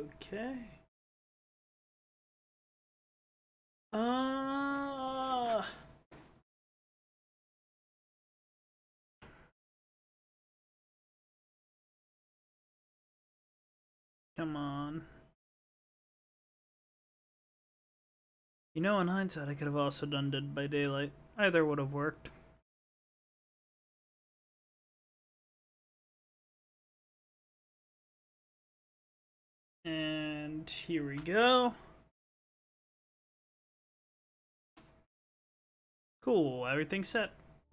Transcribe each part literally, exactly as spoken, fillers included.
Okay. Uh Come on. You know, in hindsight, I could have also done Dead by Daylight. Either would have worked. And here we go. Cool, everything's set.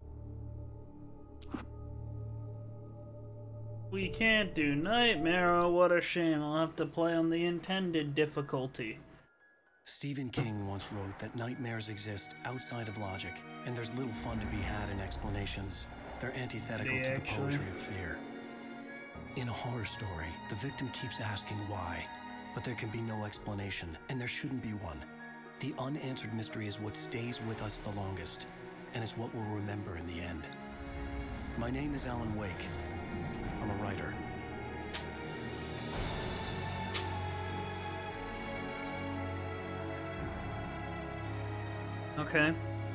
We can't do Nightmare, oh what a shame. I'll have to play on the intended difficulty. Stephen King once wrote that nightmares exist outside of logic, and there's little fun to be had in explanations. They're antithetical They to actually... the poetry of fear. In a horror story, the victim keeps asking why, but there can be no explanation, and there shouldn't be one. The unanswered mystery is what stays with us the longest, and is what we'll remember in the end. My name is Alan Wake. I'm a writer. Okay.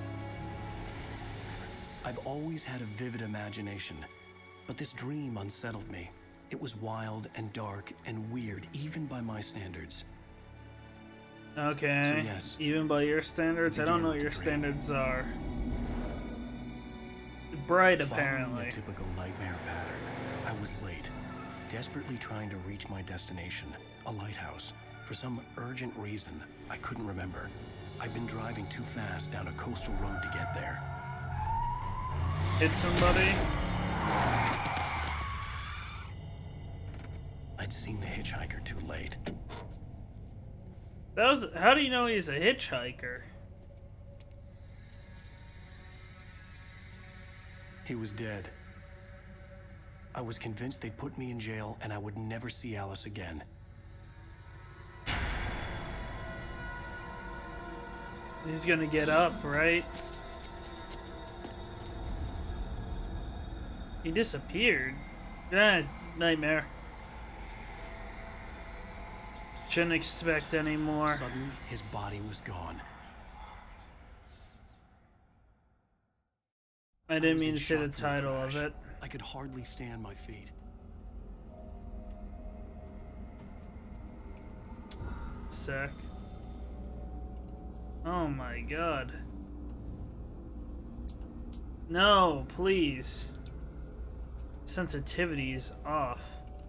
I've always had a vivid imagination, but this dream unsettled me. It was wild and dark and weird, even by my standards. Okay. So yes, even by your standards? I don't know what your standards are. Bright, apparently. Following a typical nightmare pattern, I was late, desperately trying to reach my destination, a lighthouse. For some urgent reason, I couldn't remember. I'd been driving too fast down a coastal road to get there. Hit somebody? I'd seen the hitchhiker too late. That was. How do you know he's a hitchhiker? He was dead. I was convinced they'd put me in jail and I would never see Alice again. He's gonna get up, right? He disappeared. Ah, nightmare. Shouldn't expect any more. Suddenly, his body was gone. I didn't was mean in to say the shock from title of crash. it. I could hardly stand my feet. Sec. Oh my god. No, please. Sensitivity's off.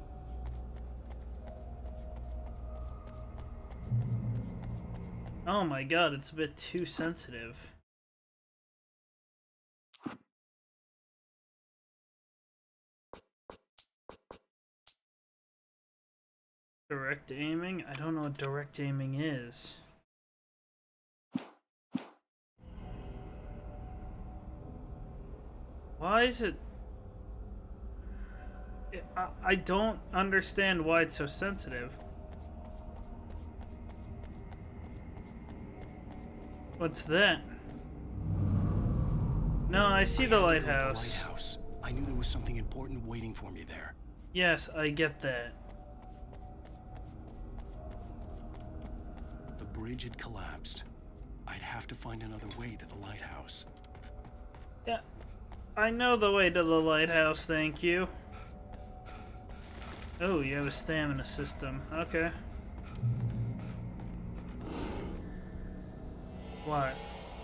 Oh my god, it's a bit too sensitive. Direct aiming? I don't know what direct aiming is. Why is it... I, I don't understand why it's so sensitive. What's that? No, I see the lighthouse. The lighthouse. I knew there was something important waiting for me there. Yes, I get that. The bridge had collapsed. I'd have to find another way to the lighthouse. Yeah, I know the way to the lighthouse, thank you. Oh, you have a stamina system. Okay. What?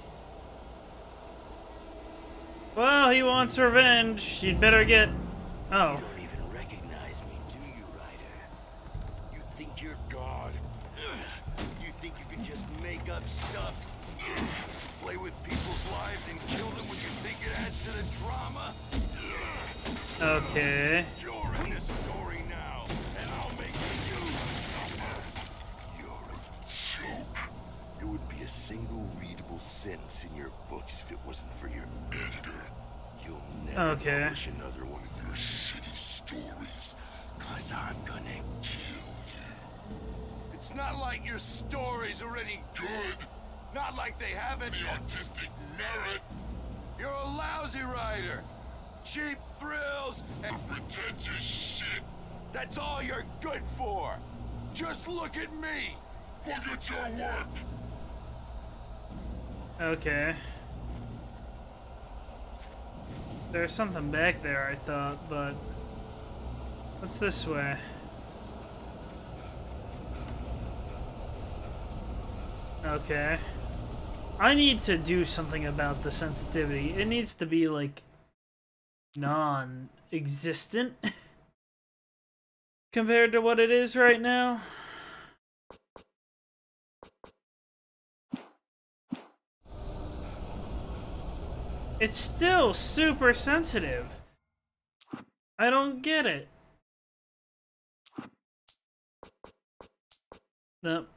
Well, he wants revenge. You'd better get... Oh. You don't even recognize me, do you, Ryder? You think you're God? You think you can just make up stuff? Play with people's lives and kill them when you think it adds to the drama? Okay. You're in this story now, and I'll make you suffer. You're a joke. There would be a single readable sentence in your books if it wasn't for your editor. You'll never Okay. publish another one of your shitty stories, cause I'm gonna kill you. It's not like your stories are any good. Not like they have any artistic merit. You're a lousy writer. Cheap thrills and pretentious shit. That's all you're good for. Just look at me! Look at your work! Okay. There's something back there, I thought, but... What's this way? Okay. I need to do something about the sensitivity. It needs to be, like, non-existent compared to what it is right now. It's still super sensitive. I don't get it. Nope.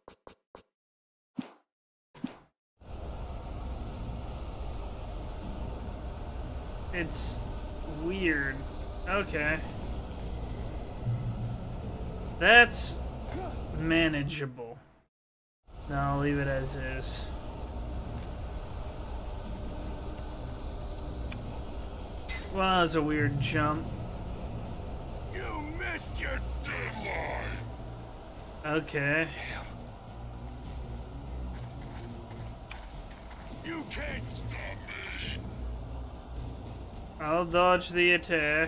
It's weird. Okay. That's manageable. No, I'll leave it as is. Well, that was a weird jump. You missed your deadline! Okay. Damn. You can't stop me! I'll dodge the attack.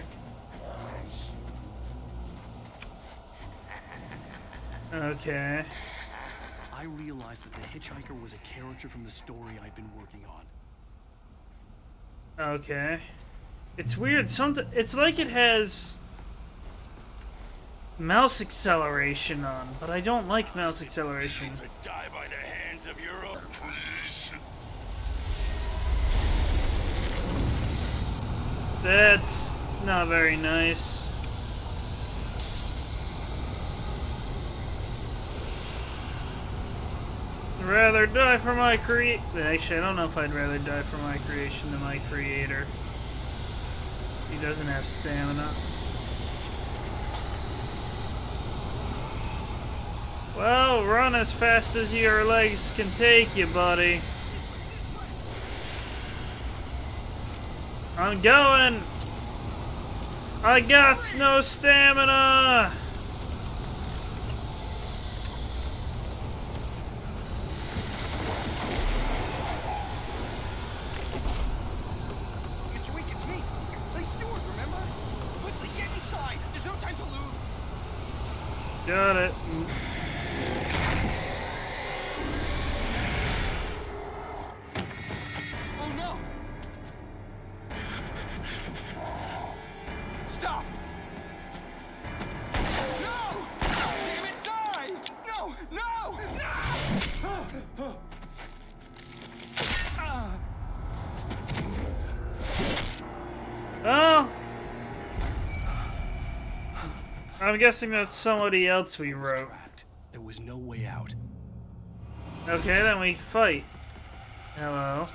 Okay. I realized that the hitchhiker was a character from the story I'd been working on. Okay. It's weird. Something. It's like it has mouse acceleration on, but I don't like mouse acceleration. To die by the hands of your own creation. That's not very nice. I'd rather die for my crea- Actually, I don't know if I'd rather die for my creation than my creator. He doesn't have stamina. Well, run as fast as your legs can take you, buddy. I'm going! I got no stamina! It's weak, it's me. Play Stewart, remember? Quickly, get inside. There's no time to lose. Got it. Oh no! Stop! No! Damn it, die! No! No! No! Oh! I'm guessing that's somebody else we wrote. Trapped. There was no way out. Okay, then we fight. Hello.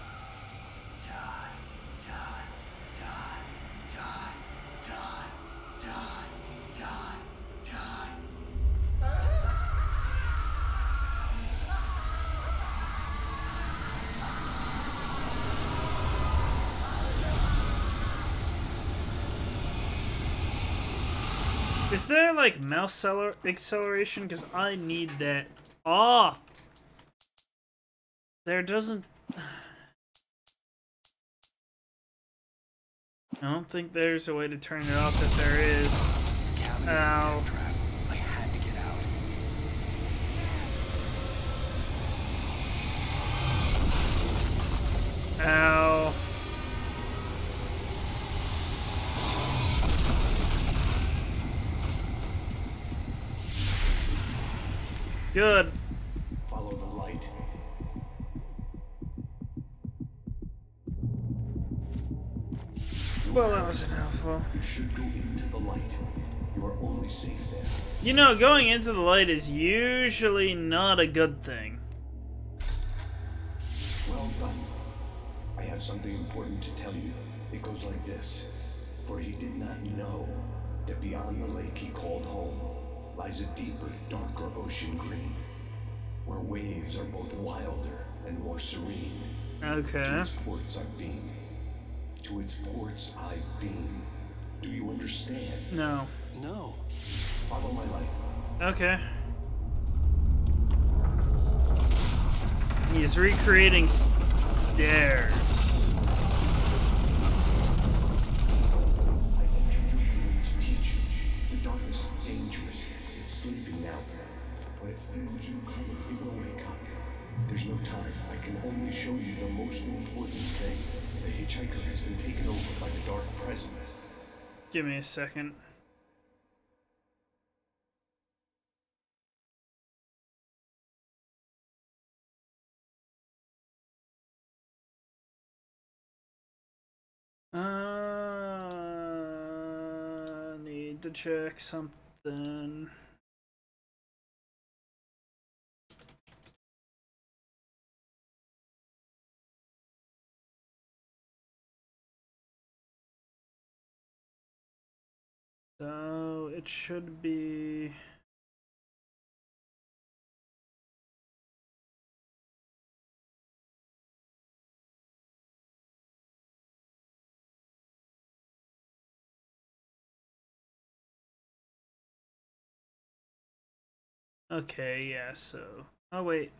Is there like mouse acceleration? Because I need that off. There doesn't. I don't think there's a way to turn it off if there is. The cabin was a Ow. death trap. I had to get out. Ow. Good. Follow the light. Well, that wasn't helpful. You should go into the light. You are only safe there. You know, going into the light is usually not a good thing. Well done. I have something important to tell you. It goes like this. For he did not know that beyond the lake he called home lies a deeper, darker ocean green, where waves are both wilder and more serene. Okay. To its ports I've been. To its ports I've been. Do you understand? No. No. Follow my light. Okay. He's recreating stairs. I entered your dream to teach you. The darkness is dangerous. It's sleeping now. When it feels you coming, it will wake up. There's no time. I can only show you the most important thing. The hitchhiker has been taken over by the dark presence. Give me a second. Uh, need to check something. So it should be. Okay, yeah, so. Oh, wait.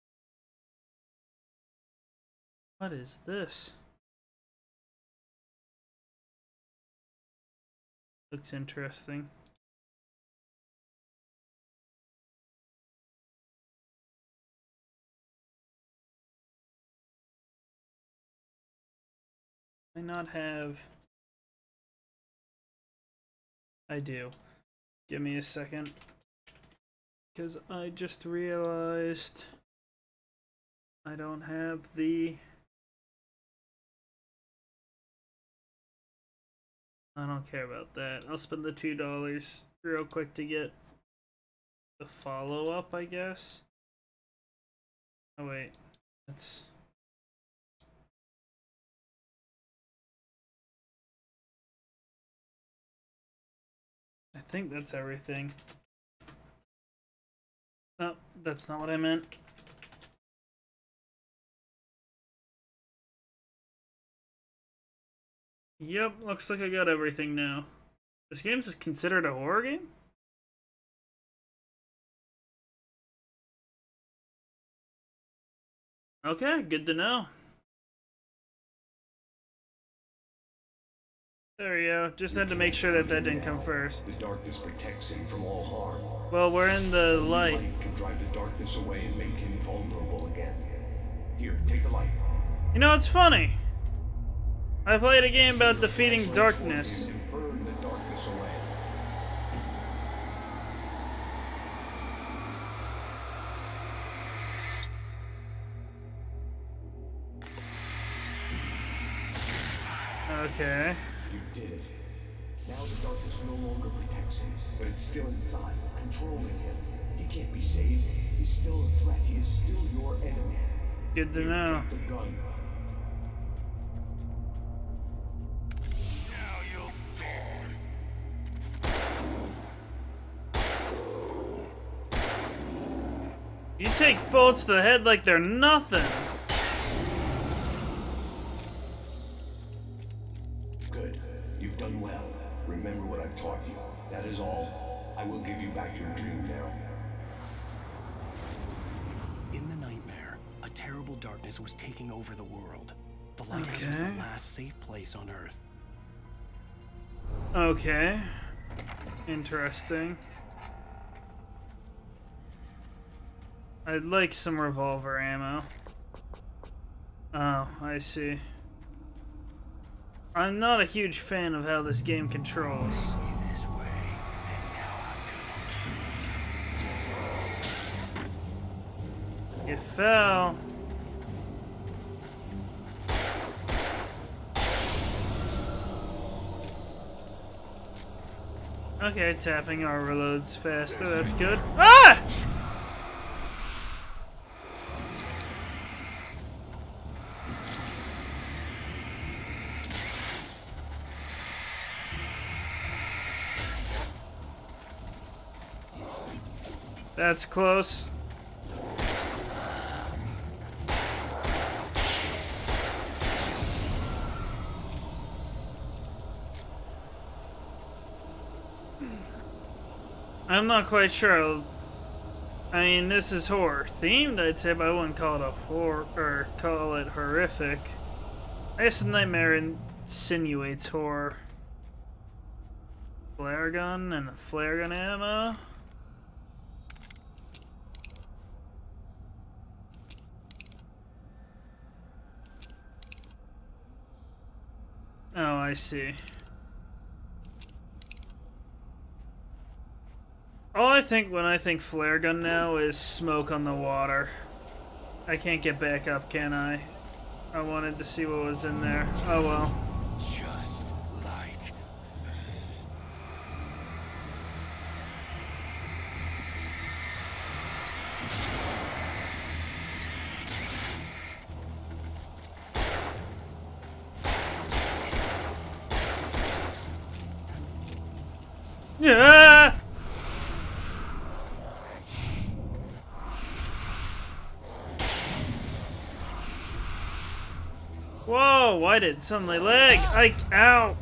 What is this? Looks interesting. I not have. I do. Give me a second. Because I just realized I don't have the. I don't care about that. I'll spend the two dollars real quick to get the follow-up, I guess. Oh wait, that's. I think that's everything. Oh, that's not what I meant. Yep, looks like I got everything now. This game's considered a horror game? Okay, good to know. There we go. Just had to make sure that that didn't come first. The darkness protects him from all harm. Well, we're in the light. The light can drive the darkness away and make him vulnerable again. Here, take the light. You know, it's funny. I played a game about defeating darkness. And burn the darkness away. Okay. You did it. Now the darkness no longer protects him, but it's still inside, controlling him. He can't be saved. He's still a threat. He is still your enemy. Good to Here, know. take the gun. Now you'll die. You take bullets to the head like they're nothing. Good. You've done well. Remember what I've taught you. That is all. I will give you back your dream now. In the nightmare, a terrible darkness was taking over the world. The lighthouse was the Okay. last safe place on Earth. Okay. Interesting. I'd like some revolver ammo. Oh, I see. I'm not a huge fan of how this game controls. This way, and now I'm It fell. Okay, tapping our reloads faster, that's good. Ah! That's close. I'm not quite sure I mean, this is horror themed, I'd say, but I wouldn't call it a horror or call it horrific. I guess the nightmare insinuates horror. Flare gun and a flare gun ammo. Oh, I see. All I think when I think flare gun now is smoke on the water. I can't get back up, can I? I wanted to see what was in there. Oh well. Just like... Yeah! Whoa, why did it suddenly lag? I, ow!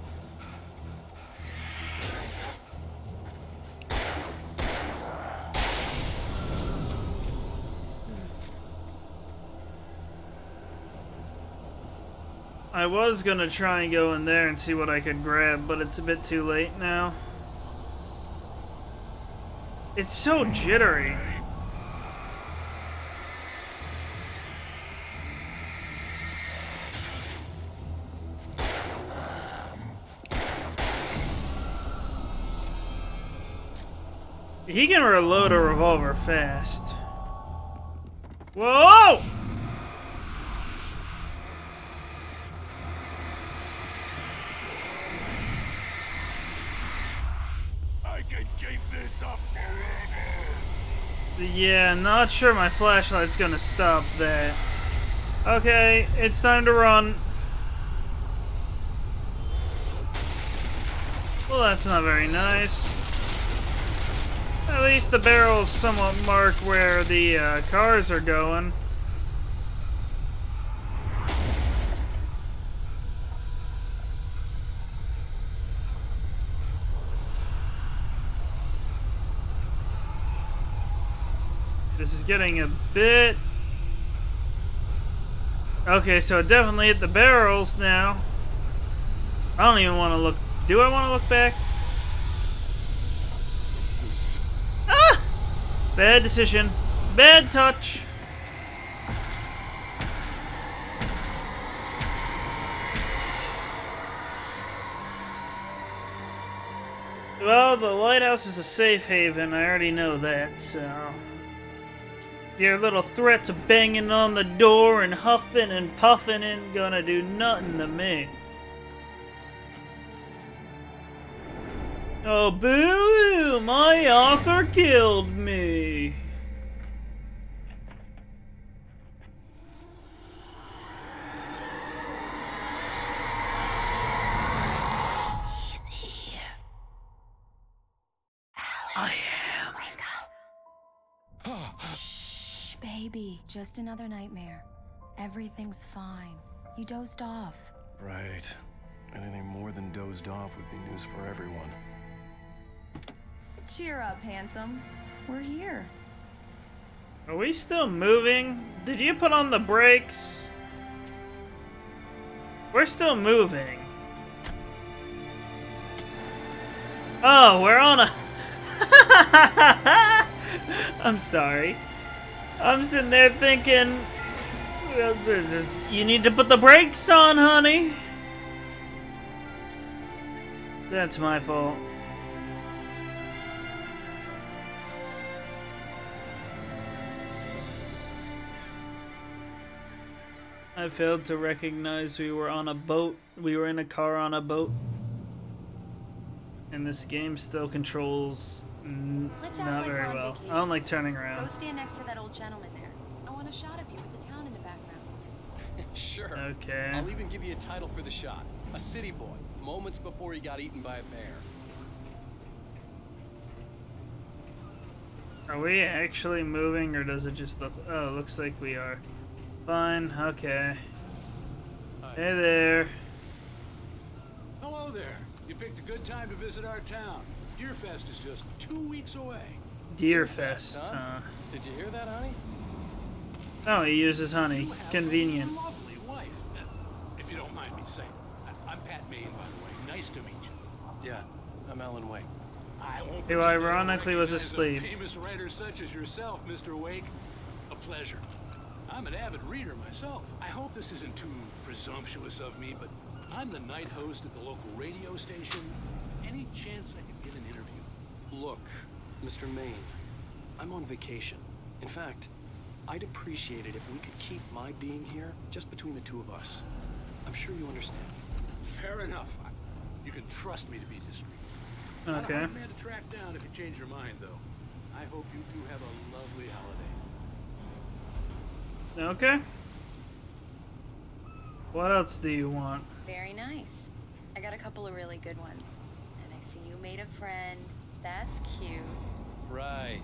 I was gonna try and go in there and see what I could grab, but it's a bit too late now. It's so jittery. He can reload a revolver fast. Whoa! I can keep this up forever. Yeah, not sure my flashlight's gonna stop that. Okay, it's time to run. Well, that's not very nice. At least the barrels somewhat mark where the uh, cars are going. This is getting a bit... Okay, so it definitely hit the barrels now. I don't even want to look... Do I want to look back? Ah! Bad decision. Bad touch. Well, the lighthouse is a safe haven. I already know that, so... Your little threats of banging on the door and huffing and puffing ain't gonna do nothing to me. Oh, boo! My author killed me. He's here. I am. Wake up. Shh, baby. Just another nightmare. Everything's fine. You dozed off. Right. Anything more than dozed off would be news for everyone. Cheer up, handsome. We're here. Are we still moving? Did you put on the brakes? We're still moving. Oh, we're on a... I'm sorry. I'm sitting there thinking... well, you need to put the brakes on, honey. That's my fault. I failed to recognize we were on a boat. We were in a car on a boat. And this game still controls n Let's act not like very we're on well. vacation. I don't like turning around. Go stand next to that old gentleman there. I want a shot of you with the town in the background. Sure. Okay. I'll even give you a title for the shot. A city boy, moments before he got eaten by a bear. Are we actually moving, or does it just look... Oh, it looks like we are. Fine, okay. Hi. Hey there. Hello there. You picked a good time to visit our town. Deerfest is just two weeks away. Deer Fest, huh? Did you hear that, honey? Oh, he uses honey. You have Convenient. A lovely wife. If you don't mind me saying. I- I'm Pat Maine, by the way. Nice to meet you. Yeah, I'm Alan Wake. I won't Who ironically was asleep. A famous writer such as yourself, Mister Wake. A pleasure. I'm an avid reader myself. I hope this isn't too presumptuous of me, but I'm the night host at the local radio station. Any chance I could get an interview? Look, Mister Maine, I'm on vacation. In fact, I'd appreciate it if we could keep my being here just between the two of us. I'm sure you understand. Fair enough. You can trust me to be discreet. Not Okay. a hard man to track down if you change your mind, though. I hope you two have a lovely holiday. Okay. What else do you want? Very nice. I got a couple of really good ones. And I see you made a friend. That's cute. Right.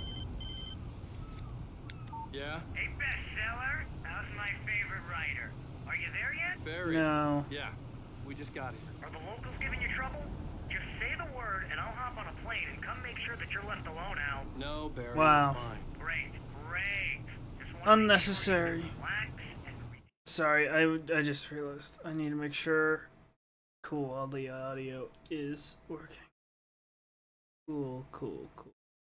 Yeah? Hey, bestseller, how's my favorite writer? Are you there yet? Barry. No. Yeah. We just got here. Are the locals giving you trouble? Just say the word and I'll hop on a plane and come make sure that you're left alone, Al. No, Barry. Wow. We're fine. Great, great. Just wanted to Unnecessary. make sure you relax and re- Sorry, I, would- I just realized I need to make sure. Cool, all the audio is working. Cool, cool, cool.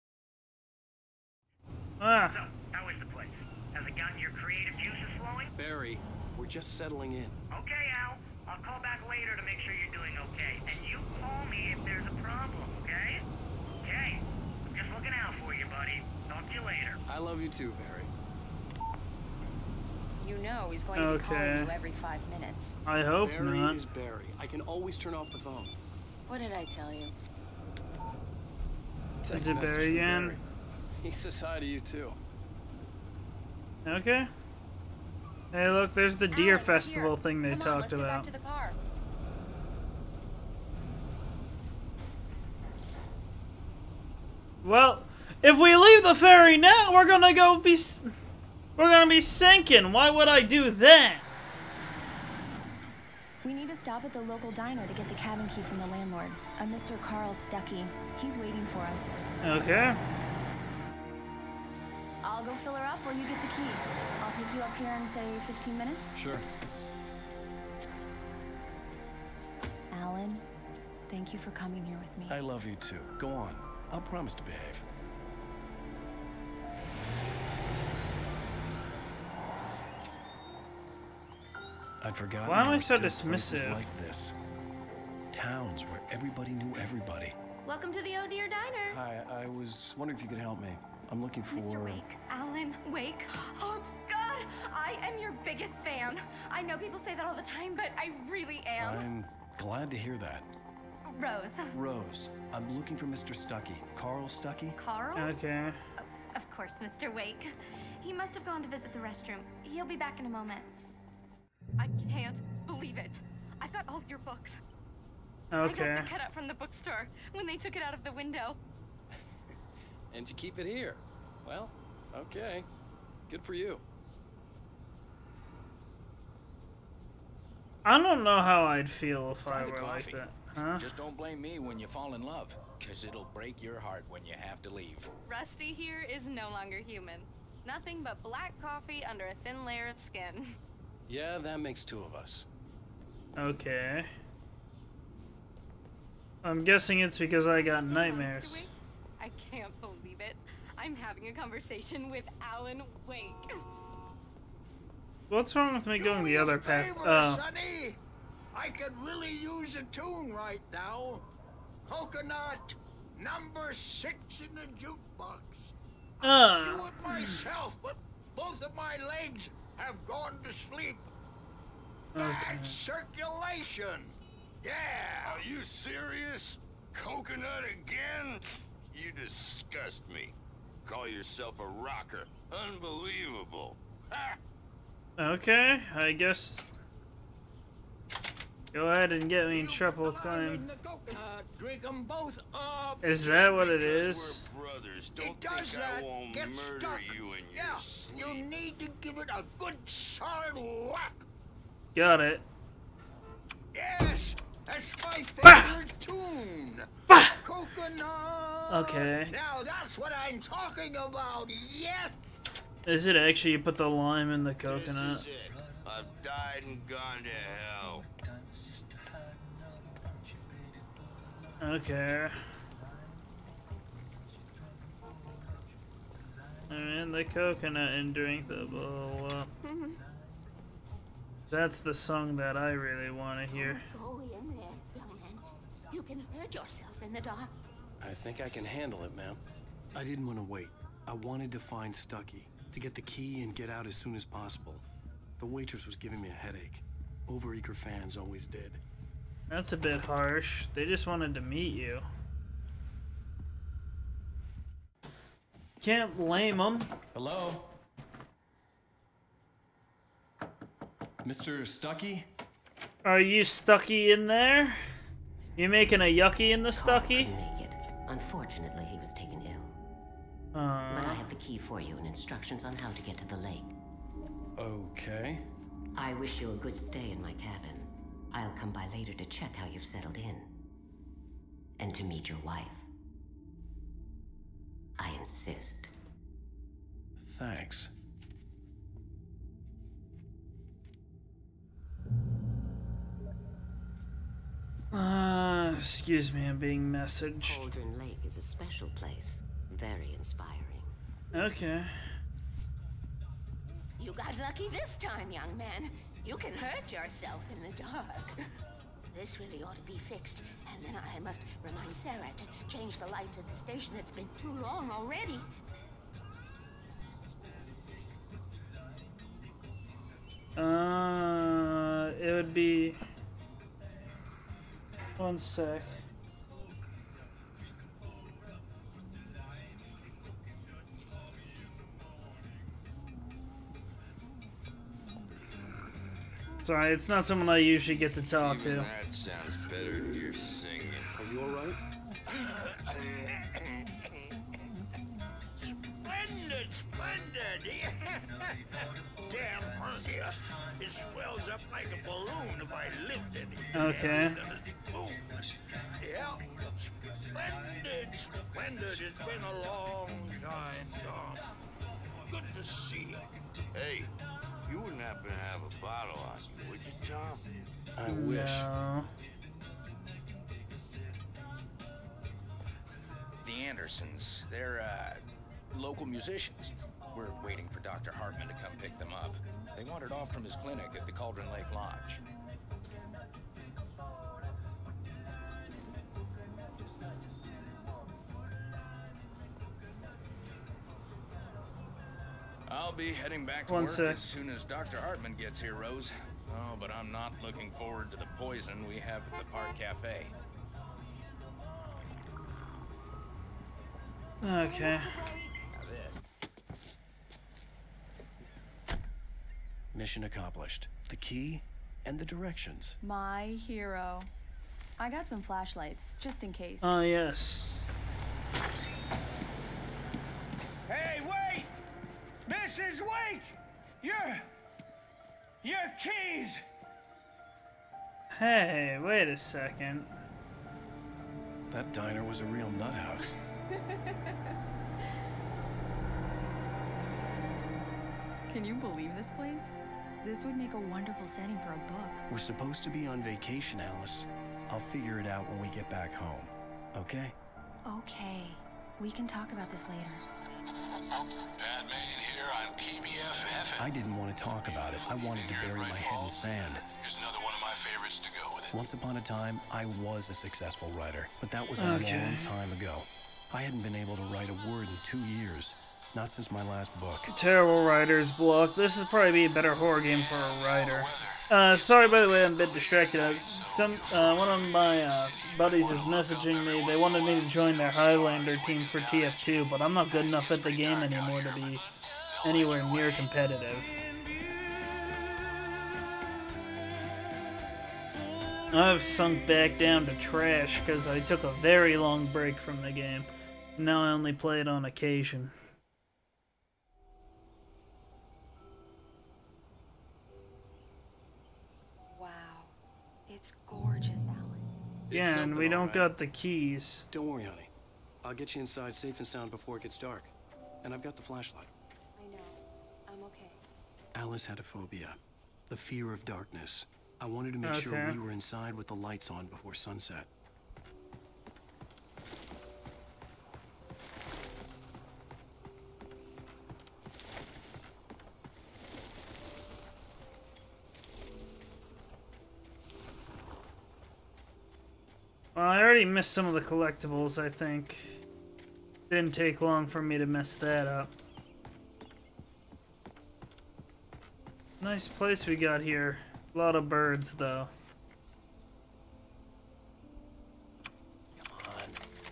Ah, So, how is the place? Has it gotten your creative juices flowing? Barry, we're just settling in. Okay, Al. I'll call back later to make sure you're doing okay. And you call me if there's a problem, okay? Okay. I'm just looking out for you, buddy. Talk to you later. I love you too, Barry. You know he's going to be Okay. calling you every five minutes. I hope Barry not. is Barry. I can always turn off the phone. What did I tell you? Text it message Barry from again? Barry. He says hi to you too. Okay. Hey, look, there's the Deer Alan, Festival here. thing they Come on, talked let's get about. back to the car. Well, if we leave the ferry now, we're gonna go be, s- we're gonna be sinking. Why would I do that? We need to stop at the local diner to get the cabin key from the landlord, a Mister Carl Stuckey. He's waiting for us. Okay. I'll go fill her up while you get the key. I'll pick you up here in, say, fifteen minutes. Sure. Alan, thank you for coming here with me. I love you too. Go on. I'll promise to behave. I'd forgotten. Why am there I were so still places dismissive? like this. Towns where everybody knew everybody. Welcome to the Oh Dear Diner. Hi, I was wondering if you could help me. I'm looking for... Mister Wake, Alan Wake. Oh, God, I am your biggest fan. I know people say that all the time, but I really am. I'm glad to hear that. Rose. Rose, I'm looking for Mister Stuckey. Carl Stuckey? Carl? Okay. Oh, of course, Mister Wake. He must have gone to visit the restroom. He'll be back in a moment. I can't believe it. I've got all of your books. I Okay. got the cutout from the bookstore when they took it out of the window. And you keep it here. Well, okay. Good for you. I don't know how I'd feel if Try I the were like coffee. that. Huh? Just don't blame me when you fall in love, because it'll break your heart when you have to leave. Rusty here is no longer human. Nothing but black coffee under a thin layer of skin. Yeah, that makes two of us. Okay. I'm guessing it's because I got Stay nightmares. Mister Wake. I can't believe it. I'm having a conversation with Alan Wake. What's wrong with me Do going me the a other path? favor, Oh. Sonny. I could really use a tune right now. Coconut, number six in the jukebox. Do Uh. it myself, but both of my legs have gone to sleep. Bad circulation. Yeah. Are you serious? Coconut again? You disgust me. Call yourself a rocker. Unbelievable. Ha! Okay, I guess. Go ahead and get me in trouble time. The coconut, drink 'em both up. Is that what it Because is? we're brothers. Don't It does think I that. won't Get murder stuck. you in your Yeah, sleep. you need to give it a good solid whack. Got it. Yes, that's my Bah! favorite tune. Bah! Coconut. Okay. Now that's what I'm talking about, yes! Is it actually you put the lime in the coconut? This is it. I've died and gone to hell. Okay. And the coconut and drink the bowl. Uh, that's the song that I really want to hear. Go in there, young man. You can hurt yourself in the dark. I think I can handle it, ma'am. I didn't want to wait. I wanted to find Stucky, to get the key and get out as soon as possible. The waitress was giving me a headache. Overeager fans always did. That's a bit harsh. They just wanted to meet you. Can't blame them. Hello? Mister Stucky? Are you Stucky in there? You making a yucky in the Stucky? Couldn't make it. Unfortunately, he was taken ill. Uh, but I have the key for you and instructions on how to get to the lake. Okay. I wish you a good stay in my cabin. I'll come by later to check how you've settled in. And to meet your wife. I insist. Thanks. Uh, excuse me, I'm being messaged. Cauldron Lake is a special place. Very inspiring. Okay. You got lucky this time, young man. You can hurt yourself in the dark. This really ought to be fixed. And then I must remind Sarah to change the lights at the station. It's been too long already. Uh, it would be... One sec. Sorry, it's not someone I usually get to talk Even to. that sounds better than your singing. Are you alright? Splendid, splendid! Damn, Hernia. It swells up like a balloon if I lift it. Okay. Boom. Yeah. Splendid, splendid. It's been a long time, Tom. Good to see you. Hey, you wouldn't happen to have a bottle on you, would you, Tom? I wish. No. The Andersons, they're, uh, local musicians. We're waiting for Doctor Hartman to come pick them up. They wandered off from his clinic at the Cauldron Lake Lodge. I'll be heading back to One work sec. as soon as Doctor Hartman gets here, Rose. Oh, but I'm not looking forward to the poison we have at the Park Cafe. Okay. Mission accomplished. The key and the directions. My hero. I got some flashlights, just in case. Oh, yes. Hey, wait! Missus Wake! Your... your keys! Hey, wait a second. That diner was a real nut house. Can you believe this place? This would make a wonderful setting for a book. We're supposed to be on vacation, Alice. I'll figure it out when we get back home. Okay? Okay. We can talk about this later. Batman here on P B F F M. I didn't want to talk about it. I wanted to bury my head in sand. Here's another one of my favorites to go with it. Once upon a time, I was a successful writer, but that was a Okay. long time ago. I hadn't been able to write a word in two years. Not since my last book. Terrible writer's block. This would probably be a better horror game for a writer. Uh, sorry, by the way, I'm a bit distracted. Uh, some uh, one of my uh, buddies is messaging me. They wanted me to join their Highlander team for T F two, but I'm not good enough at the game anymore to be anywhere near competitive. I've sunk back down to trash because I took a very long break from the game. Now I only play it on occasion. It's gorgeous, Alan. Yeah, and we don't got the keys. Don't worry, honey. I'll get you inside safe and sound before it gets dark. And I've got the flashlight. I know. I'm okay. Alice had a phobia. The fear of darkness. I wanted to make Okay. sure we were inside with the lights on before sunset. Well, I already missed some of the collectibles, I think. Didn't take long for me to mess that up. Nice place we got here. A lot of birds, though. Come on.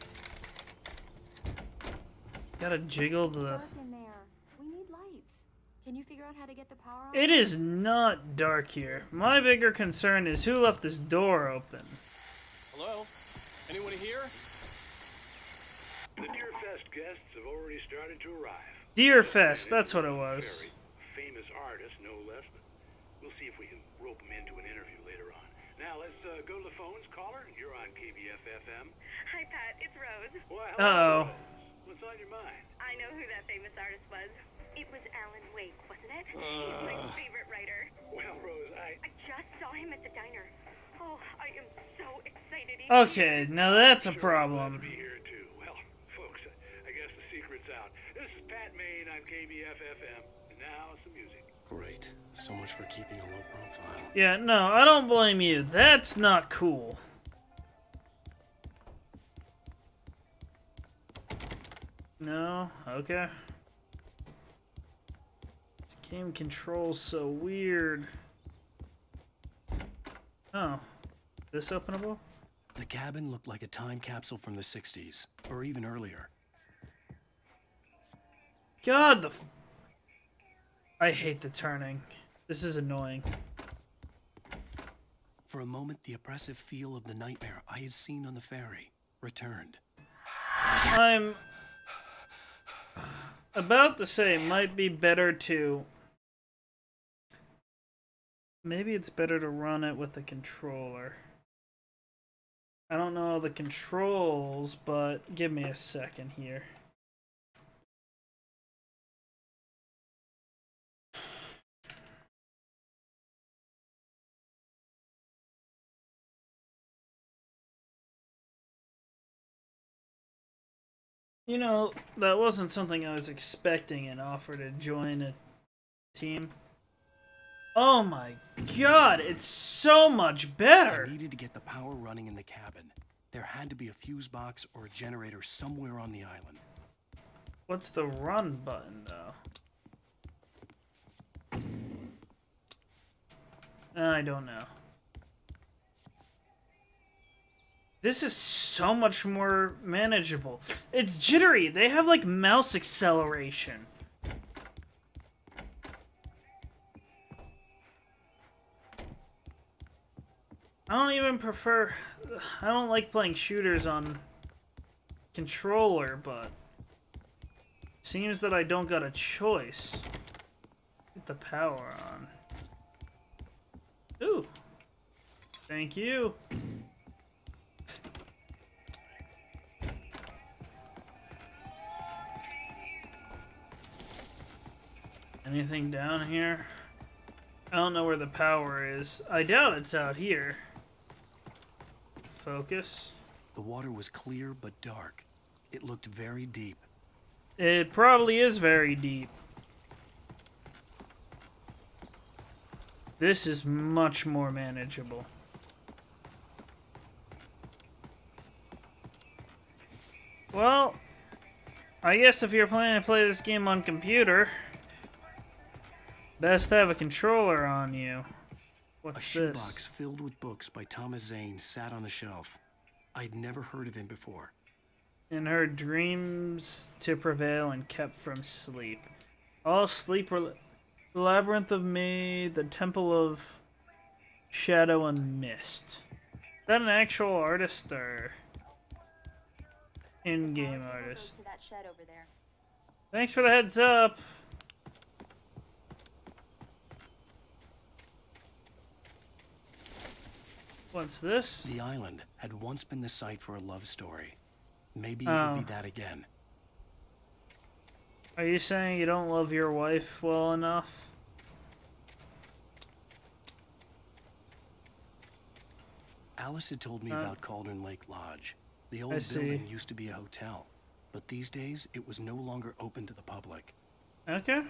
Gotta jiggle the... Dark in there. We need lights. Can you figure out how to get the power on? It is not dark here. My bigger concern is who left this door open. Hello? Anyone here? The Deerfest guests have already started to arrive. Deerfest, that's what it was. Very famous artist, no less, but we'll see if we can rope him into an interview later on. Now, let's uh, go to the phones. Caller, you're on K B F F M. Hi, Pat. It's Rose. Well, Uh-oh. Rose. What's on your mind? I know who that famous artist was. It was Alan Wake, wasn't it? He's my favorite writer. Well, Rose, I... I just saw him at the diner. Oh, I am so excited. He's Okay, here. now that's a Sure, problem. glad to be here, too. Well, folks, I guess the secret's out. This is Pat Maine on K B F F M. And now, some music. Great. So much for keeping a low profile. Yeah, no, I don't blame you. That's not cool. No? Okay. This game controls so weird. Oh. This openable? The cabin looked like a time capsule from the sixties, or even earlier. God, the... F I hate the turning. This is annoying. For a moment, the oppressive feel of the nightmare I had seen on the ferry returned. I'm about to say it might be better to... Maybe it's better to run it with a controller. I don't know the controls, but give me a second here. You know, that wasn't something I was expecting, an offer to join a team. Oh my god, it's so much better! I needed to get the power running in the cabin. There had to be a fuse box or a generator somewhere on the island. What's the run button, though? I don't know. This is so much more manageable. It's jittery. They have, like, mouse acceleration. I don't even prefer... I don't like playing shooters on controller, but... Seems that I don't got a choice. Get the power on. Ooh. Thank you. Anything down here? I don't know where the power is. I doubt it's out here. Focus. The water was clear but dark. It looked very deep. It probably is very deep. This is much more manageable. Well, I guess if you're planning to play this game on computer, best to have a controller on you. What's a this? shoebox filled with books by Thomas Zane sat on the shelf. I'd never heard of him before. In her dreams to prevail and kept from sleep. All sleep were the Labyrinth of Me, the Temple of Shadow and Mist. Is that an actual artist or in-game artist? To that shed over there. Thanks for the heads up. What's this? The island had once been the site for a love story. Maybe it Oh. would be that again. Are you saying you don't love your wife well enough? Alice had told me Uh, about Cauldron Lake Lodge. The I old see. building used to be a hotel, but these days it was no longer open to the public. Okay.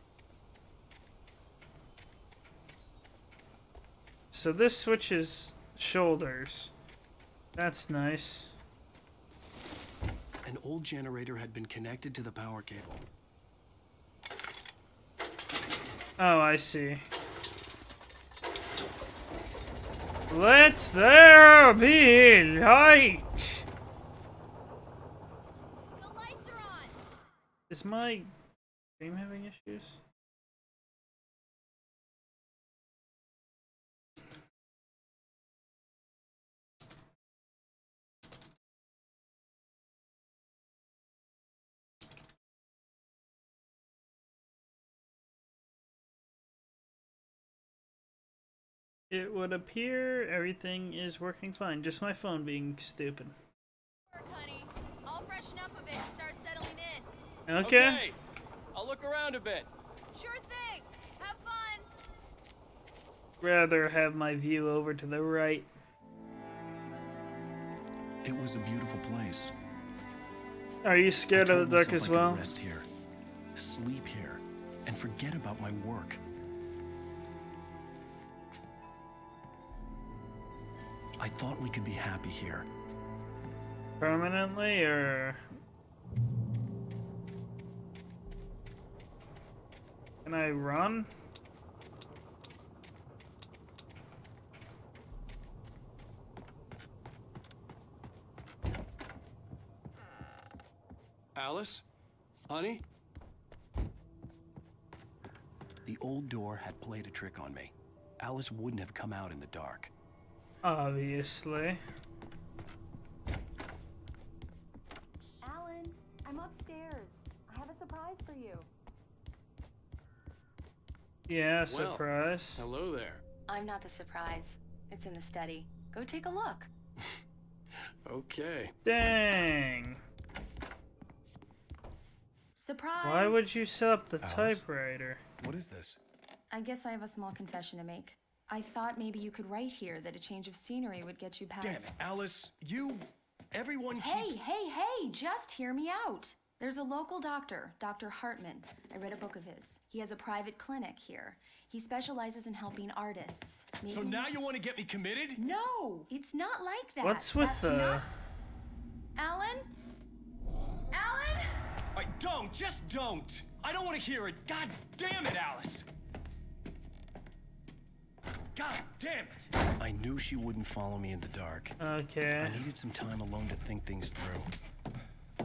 So this switches shoulders. That's nice. An old generator had been connected to the power cable. Oh, I see. Let there be light! The lights are on! Is my game having issues? It would appear everything is working fine, just my phone being stupid. Work, honey. I'll freshen up a bit and start settling in. Okay. I'll look around a bit. Sure thing. Have fun. Rather have my view over to the right. It was a beautiful place. Are you scared I of told the dark myself as I could well? Rest here, sleep here, and forget about my work. I thought we could be happy here. Permanently, or... Can I run? Alice? Honey? The old door had played a trick on me. Alice wouldn't have come out in the dark. Obviously. Alan, I'm upstairs. I have a surprise for you. Yeah, surprise. Well, hello there. I'm not the surprise. It's in the study. Go take a look. Okay. Dang. Surprise! Why would you set up the Alice? typewriter? What is this? I guess I have a small confession to make. I thought maybe you could write here that a change of scenery would get you past... Damn it, Alice, you... Everyone Hey, keeps... hey, hey! Just hear me out! There's a local doctor, Doctor Hartman. I read a book of his. He has a private clinic here. He specializes in helping artists. Maybe... So now you want to get me committed? No! It's not like that. What's with That's the... not... Alan? Alan? I don't, just don't! I don't want to hear it! God damn it, Alice! God damn it! I knew she wouldn't follow me in the dark. Okay. I needed some time alone to think things through.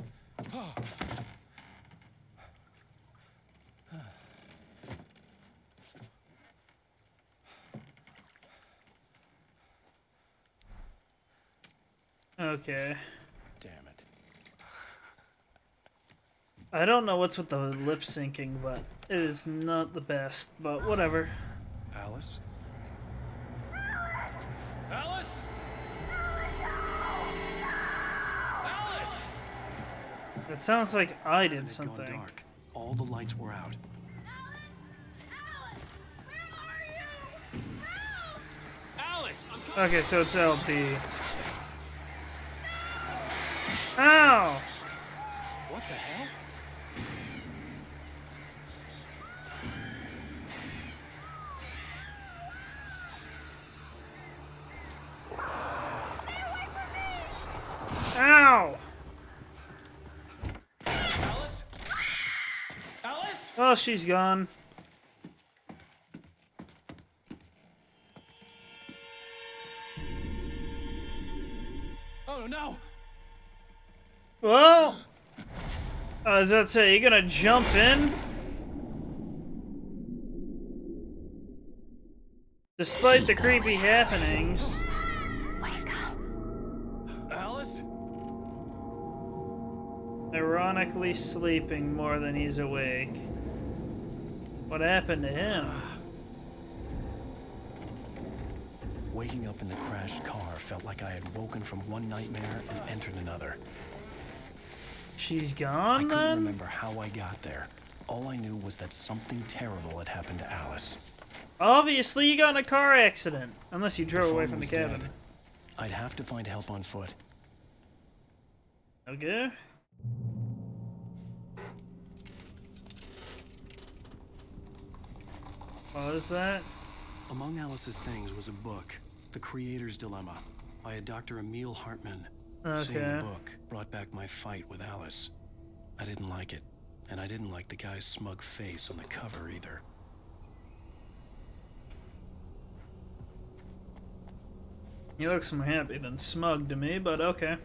Okay. Damn it. I don't know what's with the lip syncing, but it is not the best, but whatever. Alice? Alice? Alice! It sounds like I It did had gone something. dark. All the lights were out. Alice, I'm coming. Okay, so it's L B. Ow! What the hell? Ow! Alice? Alice? Oh, she's gone. Oh no! Well, I was about to say, you gonna jump in? Despite the creepy happenings. Alice? Ironically sleeping more than he's awake. What happened to him? Waking up in the crashed car felt like I had woken from one nightmare and entered another. She's I gone couldn't then? remember how I got there. All I knew was that something terrible had happened to Alice. Obviously, you got in a car accident. Unless you The drove away phone from the was cabin. dead. I'd have to find help on foot. Okay. What was that? Among Alice's things was a book, The Creator's Dilemma, by a Doctor Emil Hartman. Seeing Okay. the book brought back my fight with Alice. I didn't like it, and I didn't like the guy's smug face on the cover either. He looks more happy than smug to me, but okay.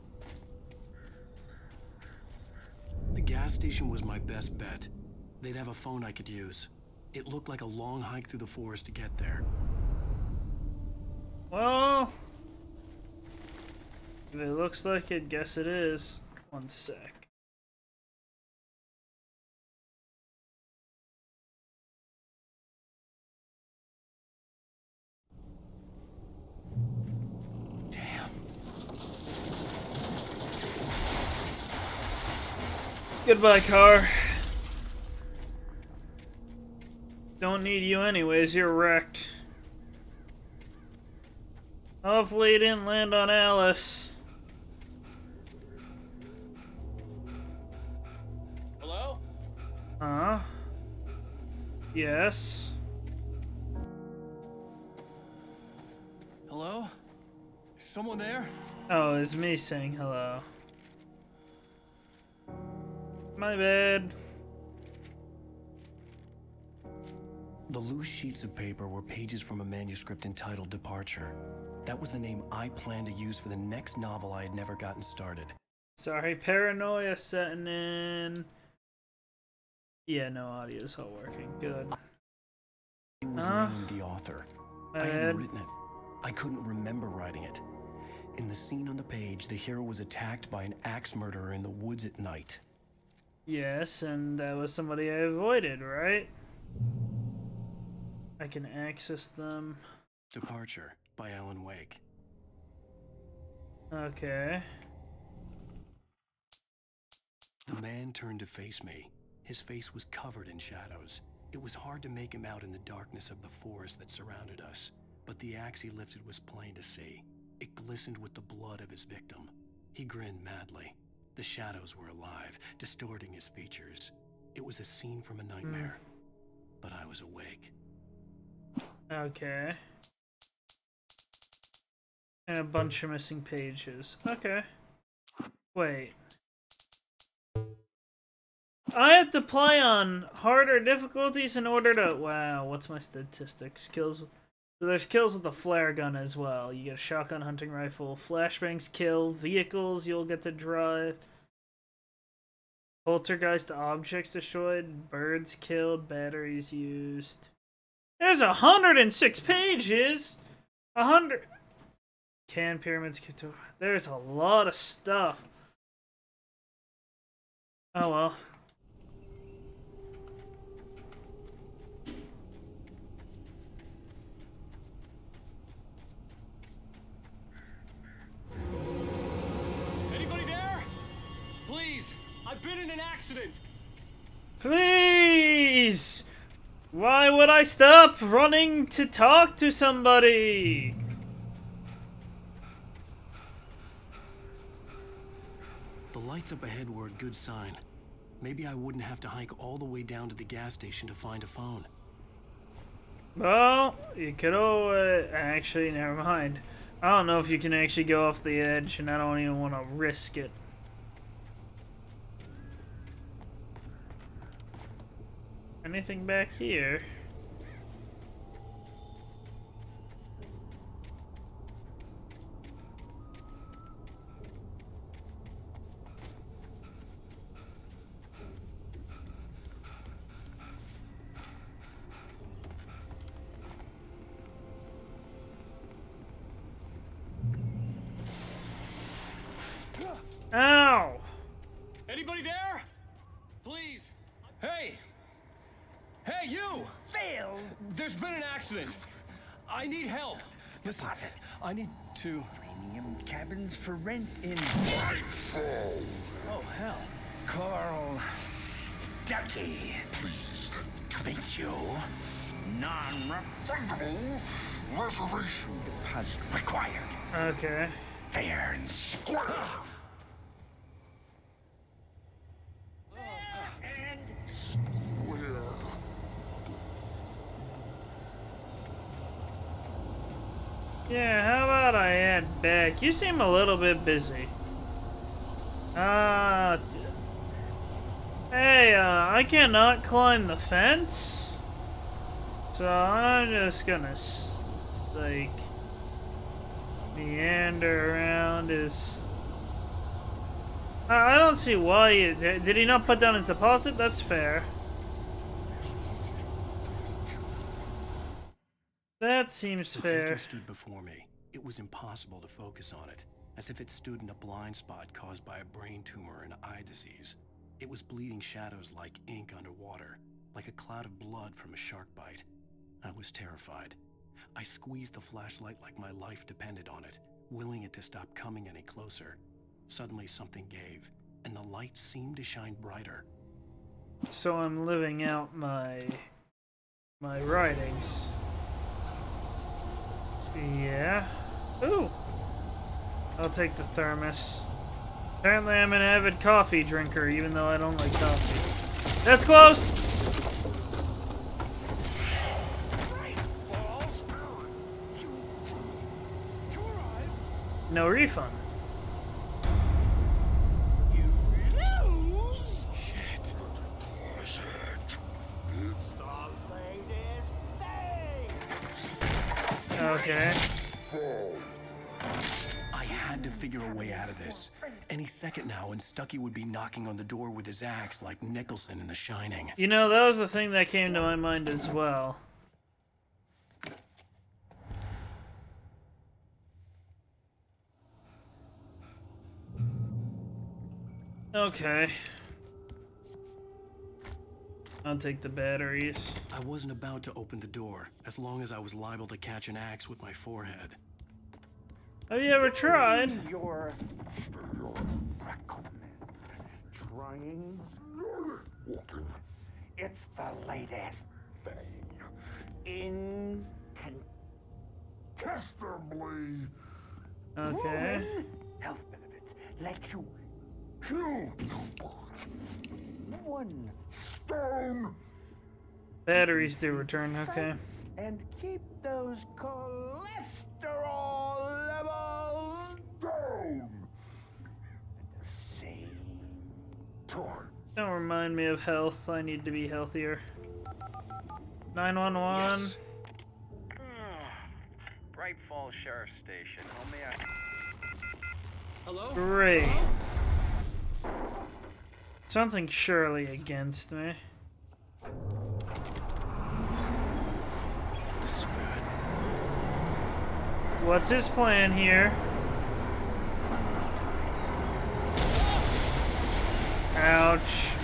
The gas station was my best bet. They'd have a phone I could use. It looked like a long hike through the forest to get there. Well, if it looks like it, guess it is. One sec. Damn. Goodbye, car. Don't need you anyways, you're wrecked. Hopefully it didn't land on Alice. Hello? Huh? Yes. Hello? Is someone there? Oh, it's me saying hello. My bad. The loose sheets of paper were pages from a manuscript entitled Departure. That was the name I planned to use for the next novel I had never gotten started. Sorry, paranoia setting in. Yeah, no audio's all working. Good. It was Huh? named the author. My I bad. hadn't written it. I couldn't remember writing it. In the scene on the page, the hero was attacked by an axe murderer in the woods at night. Yes, and that was somebody I avoided, right? I can access them. Departure by Alan Wake. Okay. The man turned to face me. His face was covered in shadows. It was hard to make him out in the darkness of the forest that surrounded us, but the axe he lifted was plain to see. It glistened with the blood of his victim. He grinned madly. The shadows were alive, distorting his features. It was a scene from a nightmare, but I was awake. Okay. And a bunch of missing pages. Okay. Wait. I have to play on harder difficulties in order to... Wow, what's my statistics? Kills... So there's kills with the flare gun as well. You get a shotgun hunting rifle, flashbangs kill, vehicles you'll get to drive, poltergeist objects destroyed, birds killed, batteries used. There's a hundred and six pages! A hundred... Can pyramids... There's a lot of stuff. Oh well. Anybody there? Please, I've been in an accident. Please! Why would I stop running to talk to somebody? The lights up ahead were a good sign. Maybe I wouldn't have to hike all the way down to the gas station to find a phone. Well, you could always... Actually, never mind. I don't know if you can actually go off the edge, and I don't even want to risk it. Anything back here? Ow! Anybody there? Please. Hey! Hey, you! Phil! There's been an accident. I need help. Listen, I need to... Premium cabins for rent in Nightfall. Oh, hell. Carl Stucky. Pleased to meet you. Non-refundable reservation deposit required. Okay. Fair and square. And square. Yeah, how about I head back? You seem a little bit busy. Uh, hey, uh, I cannot climb the fence, so I'm just gonna, like, meander around his... I don't see why you... Did he not put down his deposit? That's fair. That seems the fair. Taken stood before me. It was impossible to focus on it, as if it stood in a blind spot caused by a brain tumor and eye disease. It was bleeding shadows like ink underwater, like a cloud of blood from a shark bite. I was terrified. I squeezed the flashlight like my life depended on it, willing it to stop coming any closer. Suddenly something gave, and the light seemed to shine brighter. So I'm living out my... my writings. Yeah. Ooh. I'll take the thermos. Apparently I'm an avid coffee drinker, even though I don't like coffee. That's close! No refund. Lose? Shit. It's the latest thing. Okay. I had to figure a way out of this. Any second now, and Stucky would be knocking on the door with his axe like Nicholson in The Shining. You know, that was the thing that came to my mind as well. Okay. I'll take the batteries. I wasn't about to open the door, as long as I was liable to catch an axe with my forehead. Have you ever tried? Your trying. It's the latest thing. Incontestably. Okay. Health benefits let you kill one stone. Batteries do return, okay. And keep those cholesterol levels down. At the same time. Don't remind me of health. I need to be healthier. nine one one. Yes. Bright Falls Sheriff Station. How may I... Hello? Great. Something surely against me. This is bad. What's his plan here? Ouch.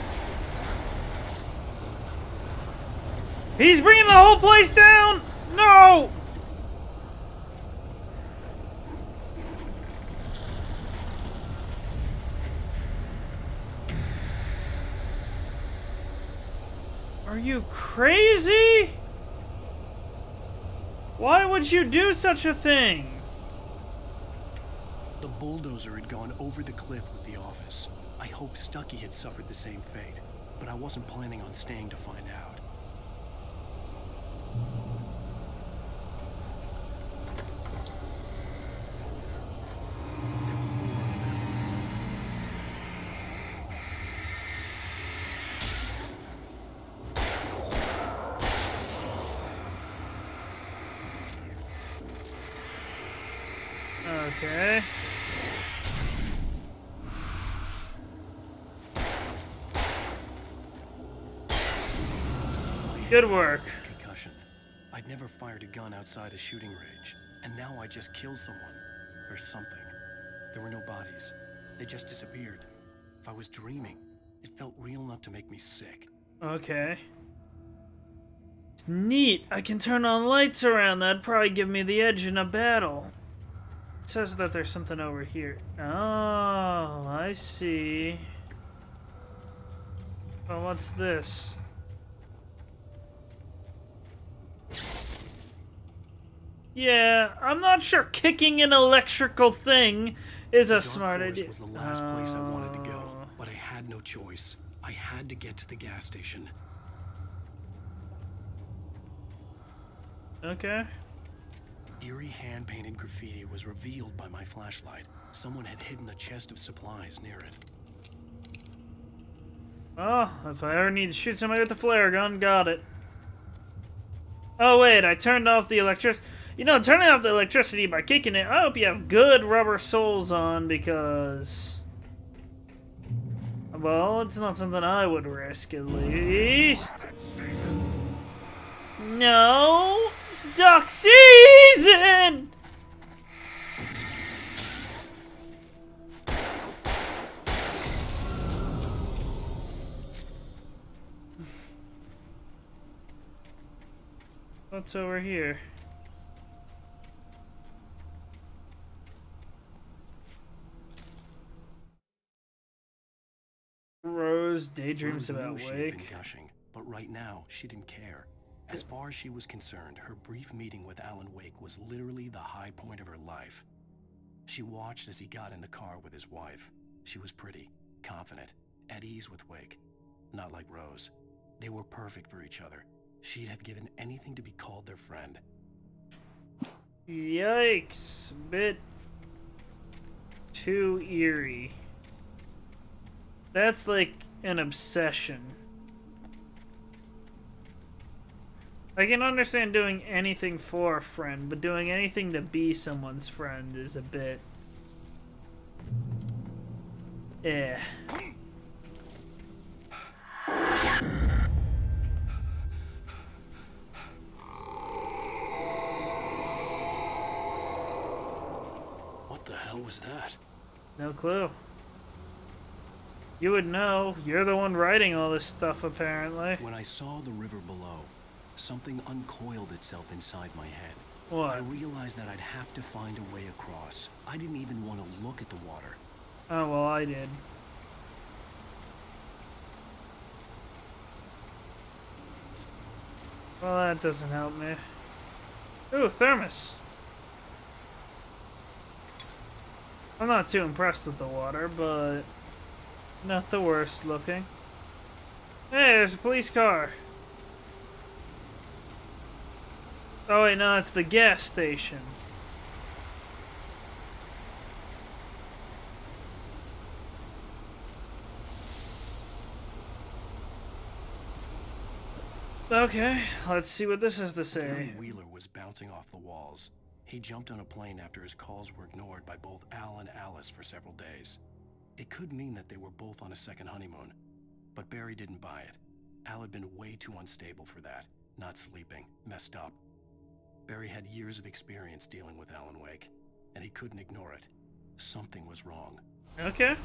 He's bringing the whole place down! No! Are you crazy? Why would you do such a thing? The bulldozer had gone over the cliff with the office. I hoped Stucky had suffered the same fate, but I wasn't planning on staying to find out. Okay. Good work. Concussion. I'd never fired a gun outside a shooting range, and now I just killed someone. Or something. There were no bodies. They just disappeared. If I was dreaming, it felt real enough to make me sick. Okay. Neat. I can turn on lights around. That'd probably give me the edge in a battle. It says that there's something over here. Oh, I see. Oh, what's this? Yeah, I'm not sure kicking an electrical thing is a smart idea. Was the last place I wanted to go, but I had no choice. I had to get to the gas station. Okay. Eerie hand-painted graffiti was revealed by my flashlight. Someone had hidden a chest of supplies near it. Oh, if I ever need to shoot somebody with a flare gun, got it. Oh wait, I turned off the electricity. You know, turning off the electricity by kicking it, I hope you have good rubber soles on, because... well, it's not something I would risk, at least. No! Duck season! What's over here? Rose daydreams Rose about knew she had been Wake. gushing, but right now she didn't care. As far as she was concerned, her brief meeting with Alan Wake was literally the high point of her life. She watched as he got in the car with his wife. She was pretty, confident, at ease with Wake. Not like Rose. They were perfect for each other. She'd have given anything to be called their friend. Yikes. Bit too eerie. That's like an obsession. I can understand doing anything for a friend, but doing anything to be someone's friend is a bit... eh. What the hell was that? No clue. You would know. You're the one writing all this stuff, apparently. When I saw the river below, something uncoiled itself inside my head. What? I realized that I'd have to find a way across. I didn't even want to look at the water. Oh, well, I did. Well, that doesn't help me. Ooh, thermos. I'm not too impressed with the water, but not the worst looking. Hey, there's a police car. Oh wait, no, it's the gas station. Okay, let's see what this has to say. Gary Wheeler was bouncing off the walls. He jumped on a plane after his calls were ignored by both Al and Alice for several days. It could mean that they were both on a second honeymoon, but Barry didn't buy it. Al had been way too unstable for that, not sleeping, messed up. Barry had years of experience dealing with Alan Wake, and he couldn't ignore it. Something was wrong. Okay.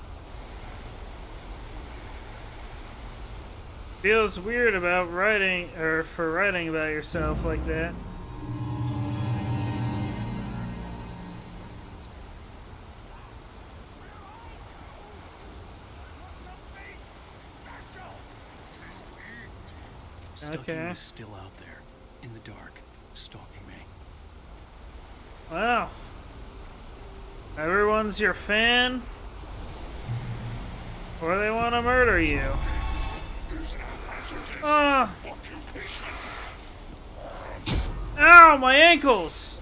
Feels weird about writing, or for writing about yourself like that. Stucky Okay. was still out there, in the dark, stalking me. Wow. Everyone's your fan? Or they want to murder you? Ah! Ow, my ankles!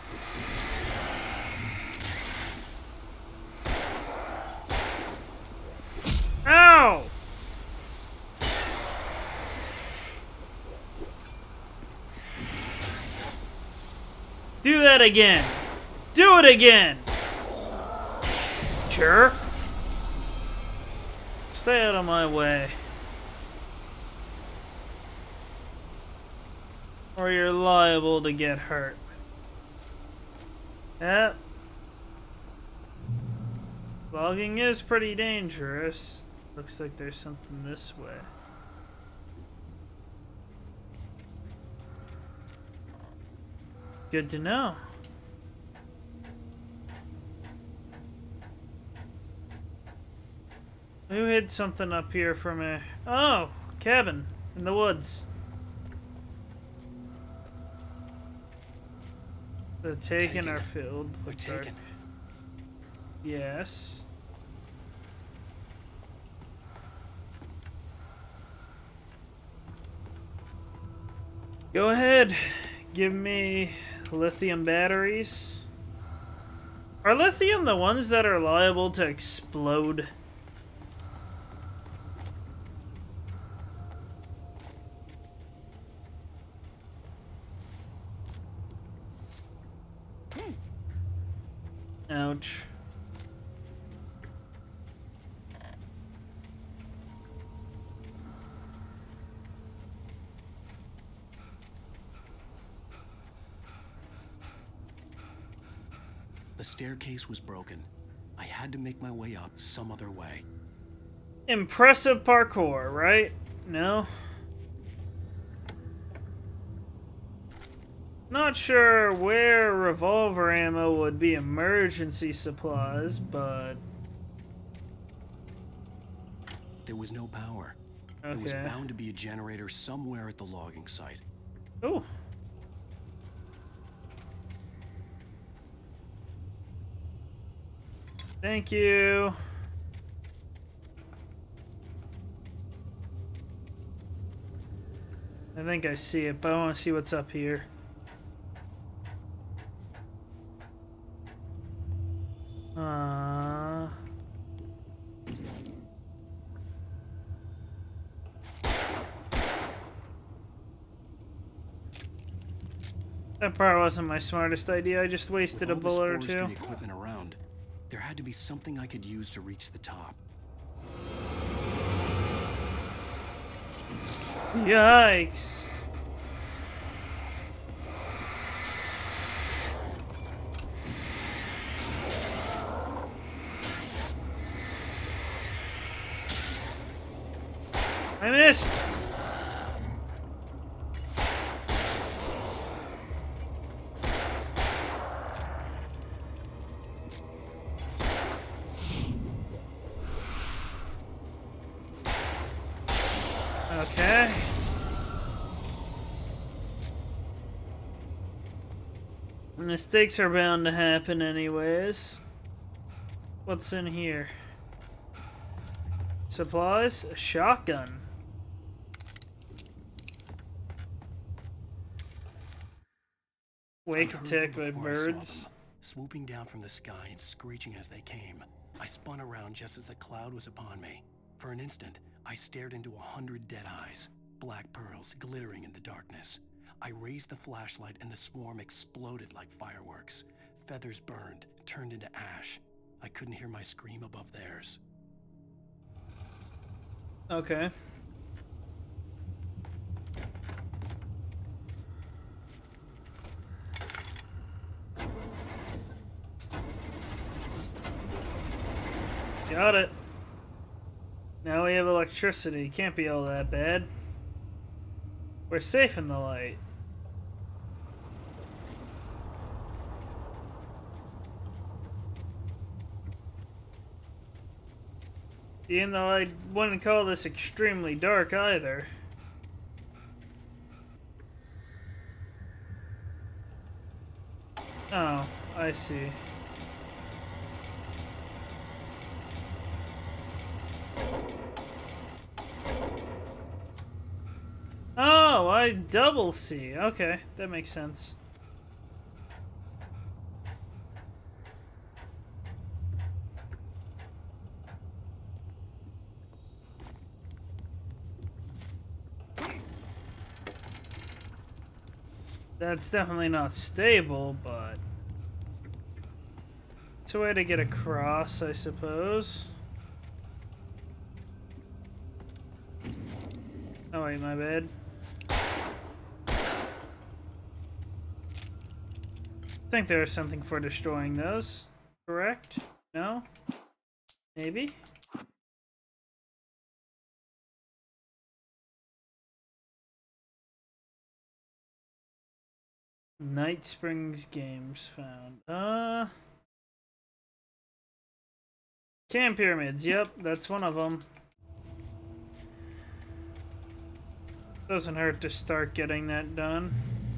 Ow! Do that again! Do it again! Jerk! Stay out of my way. Or you're liable to get hurt. Yep. Logging is pretty dangerous. Looks like there's something this way. Good to know. Who hid something up here for me? Oh, cabin in the woods. The taken are filled. They're taken. Yes. Go ahead. Give me lithium batteries. Are lithium the ones that are liable to explode? Ouch. The staircase was broken. I had to make my way up some other way. Impressive parkour, right? No? Not sure where revolver ammo would be emergency supplies, but... There was no power. Okay. There was bound to be a generator somewhere at the logging site. Oh. Thank you. I think I see it, but I want to see what's up here. Uh... That probably wasn't my smartest idea. I just wasted a bullet or two. Equipment around. There had to be something I could use to reach the top. Yikes. I missed. Okay. Mistakes are bound to happen anyways. What's in here? Supplies? A shotgun. Wake attacked by birds. Swooping down from the sky and screeching as they came. I spun around just as the cloud was upon me. For an instant, I stared into a hundred dead eyes, black pearls glittering in the darkness. I raised the flashlight and the swarm exploded like fireworks. Feathers burned, turned into ash. I couldn't hear my scream above theirs. Okay. Got it. Now we have electricity. Can't be all that bad. We're safe in the light. Even though I wouldn't call this extremely dark either. Oh, I see. Oh, I double see. Okay, that makes sense. That's definitely not stable, but it's a way to get across, I suppose. Oh wait, my bad. I think there is something for destroying those, correct? No? Maybe? Night Springs games found. Uh... Camp pyramids, yep, that's one of them. Doesn't hurt to start getting that done.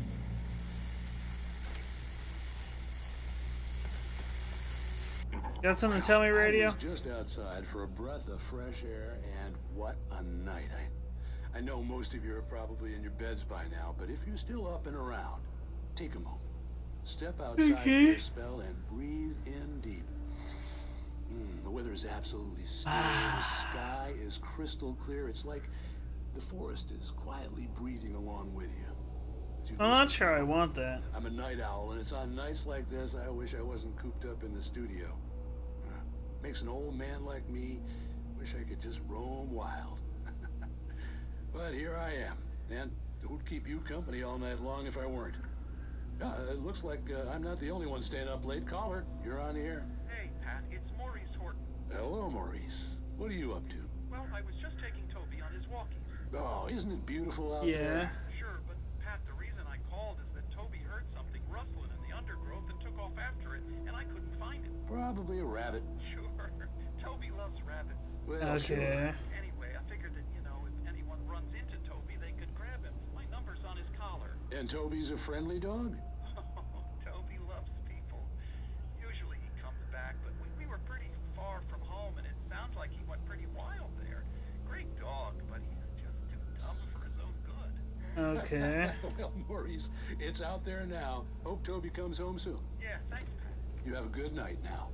Got something to tell me, radio? I was just outside for a breath of fresh air, and what a night. I, I know most of you are probably in your beds by now, but if you're still up and around, take a moment. Step outside Okay. for a spell and breathe in deep. Mm, the weather is absolutely still. The sky is crystal clear. It's like the forest is quietly breathing along with you. I'm not sure I want that. I'm a night owl, and it's on nights like this I wish I wasn't cooped up in the studio. Uh, makes an old man like me wish I could just roam wild. But here I am, and who'd keep you company all night long if I weren't? Yeah, it looks like uh, I'm not the only one staying up late. Caller, you're on the air. Hey, Pat, it's Maurice Horton. Hello, Maurice. What are you up to? Well, I was just taking Toby on his walkies. Oh, isn't it beautiful out Yeah. there? Sure, but Pat, the reason I called is that Toby heard something rustling in the undergrowth and took off after it, and I couldn't find it. Probably a rabbit. Sure. Toby loves rabbits. Well, Okay. sure. Anyway, I figured that, you know, if anyone runs into Toby, they could grab him. My number's on his collar. And Toby's a friendly dog? Toby loves people. Usually he comes back, but we, we were pretty far from home, and it sounds like he went pretty wild there. Great dog, but he's just too dumb for his own good. Okay. Well, Maurice, it's out there now. Hope Toby comes home soon. Yeah, thanks, Pat. You have a good night now.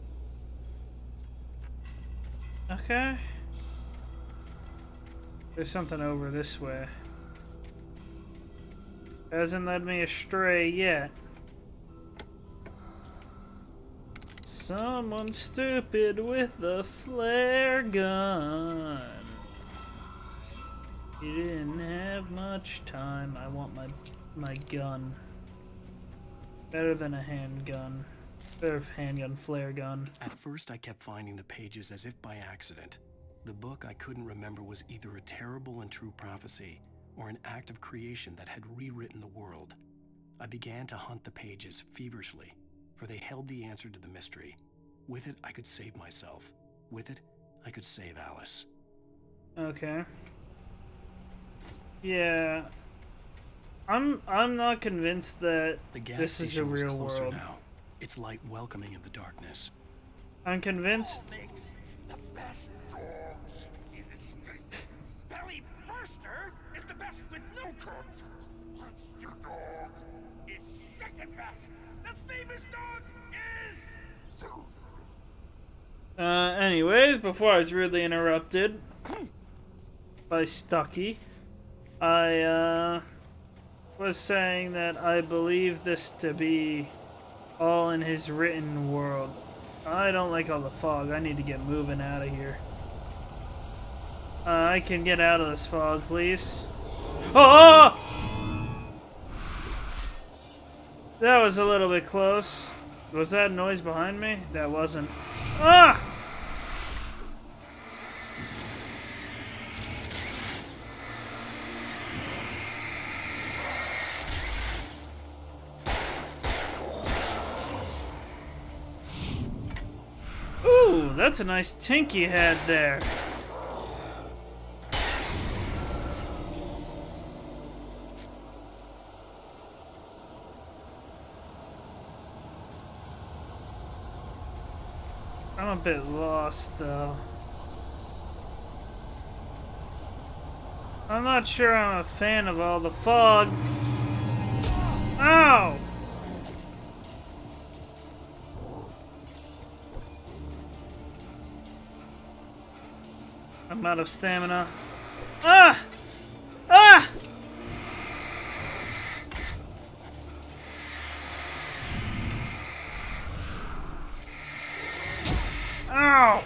Okay. There's something over this way. Hasn't led me astray yet. Someone stupid with a flare gun. You didn't have much time. I want my my gun. Better than a handgun. Better handgun, flare gun. At first, I kept finding the pages as if by accident. The book I couldn't remember was either a terrible and true prophecy or an act of creation that had rewritten the world. I began to hunt the pages feverishly, for they held the answer to the mystery. With it, I could save myself. With it, I could save Alice. Okay. Yeah. I'm I'm not convinced that The gas this is the station was real closer world. now, its light welcoming in the darkness. I'm convinced. The best dogs in the state. Belly Burster is the best with no contest. Monster Dog is second best. The famous dog is third. Uh, anyways, before I was rudely interrupted by Stucky, I, uh, was saying that I believe this to be all in his written world. I don't like all the fog. I need to get moving out of here. Uh, I can get out of this fog, please. Oh! That was a little bit close. Was that noise behind me? That wasn't. Ah! Ooh, that's a nice tink you had there. I'm a bit lost, though. I'm not sure I'm a fan of all the fog. Ow! I'm out of stamina. Ah! Ah! Ow!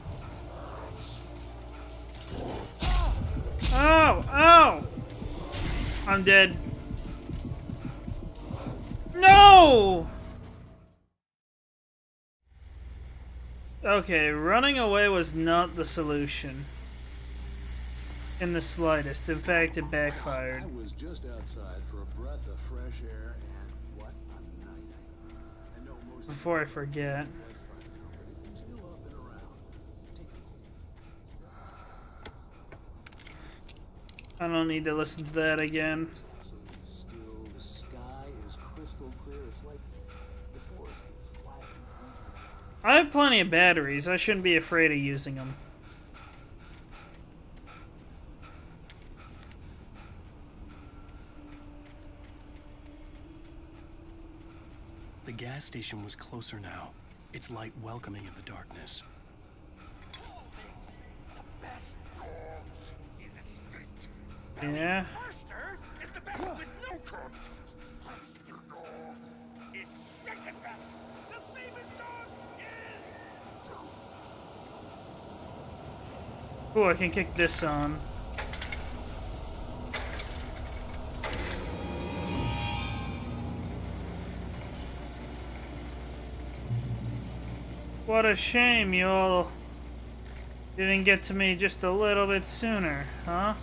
Ow! Ow! I'm dead. No! Okay, running away was not the solution. In the slightest. In fact, it backfired. I was just outside for a breath of fresh air, and what a night. I know most Before I forget. still up and around. I don't need to listen to that again. Still, the sky is crystal clear. It's like the forest is quiet. I have plenty of batteries. I shouldn't be afraid of using them. The gas station was closer now, its light welcoming in the darkness. Yeah. Firster is the best with no contest. Monster dog is second best. The famous dog is. Oh, I can kick this on. What a shame you all didn't get to me just a little bit sooner, huh?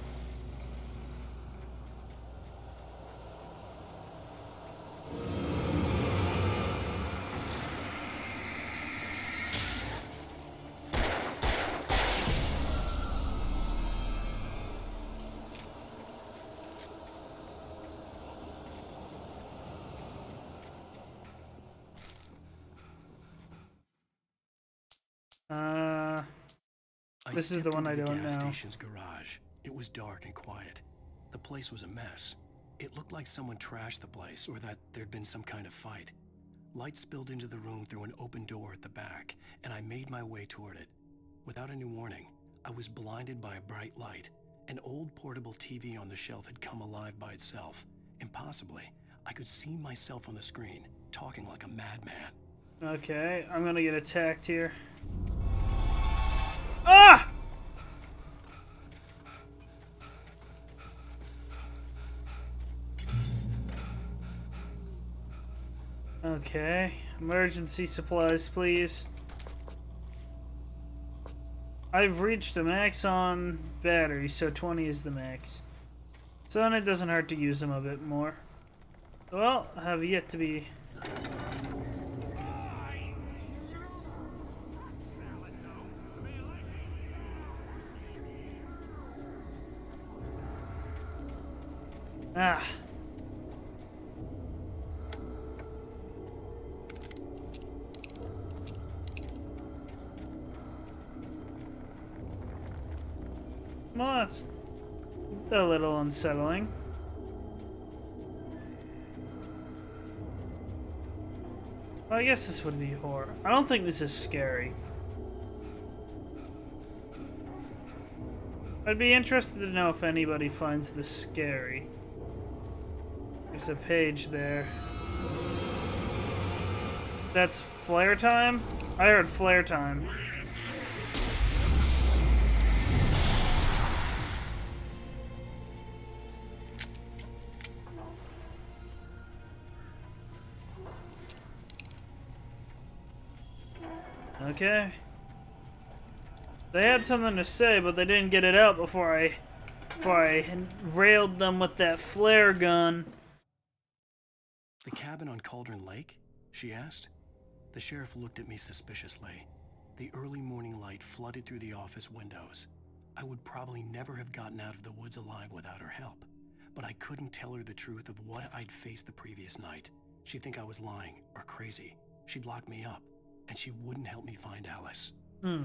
Uh, this is the one I don't know. The gas station's garage. It was dark and quiet. The place was a mess. It looked like someone trashed the place, or that there'd been some kind of fight. Light spilled into the room through an open door at the back, and I made my way toward it. Without any warning, I was blinded by a bright light. An old portable T V on the shelf had come alive by itself. Impossibly, I could see myself on the screen, talking like a madman. Okay, I'm gonna get attacked here. Ah! Okay, emergency supplies, please. I've reached the max on battery, so twenty is the max. So then it doesn't hurt to use them a bit more. Well, I have yet to be... Ah. Well, that's a little unsettling. Well, I guess this would be horror. I don't think this is scary. I'd be interested to know if anybody finds this scary. There's a page there. That's flare time? I heard flare time. Okay. They had something to say, but they didn't get it out before I before I railed them with that flare gun. The cabin on Cauldron Lake? She asked. The sheriff looked at me suspiciously. The early morning light flooded through the office windows. I would probably never have gotten out of the woods alive without her help, but I couldn't tell her the truth of what I'd faced the previous night. She'd think I was lying or crazy. She'd lock me up, and she wouldn't help me find Alice. Hmm.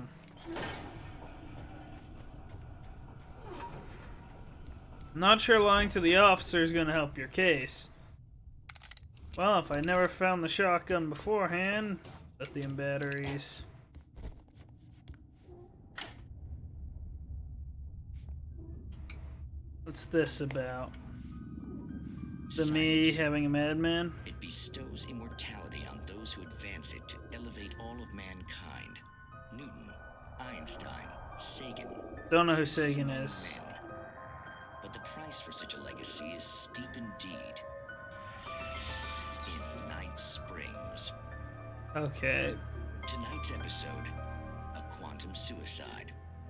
Not sure lying to the officer is going to help your case. Well, if I never found the shotgun beforehand, lithium batteries. What's this about? The me having a madman? It bestows immortality on those who advance it to elevate all of mankind. Newton, Einstein, Sagan. Don't know who Sagan is. But the price for such a legacy is steep indeed. In Night Springs. Okay. Tonight's episode, a quantum suicide.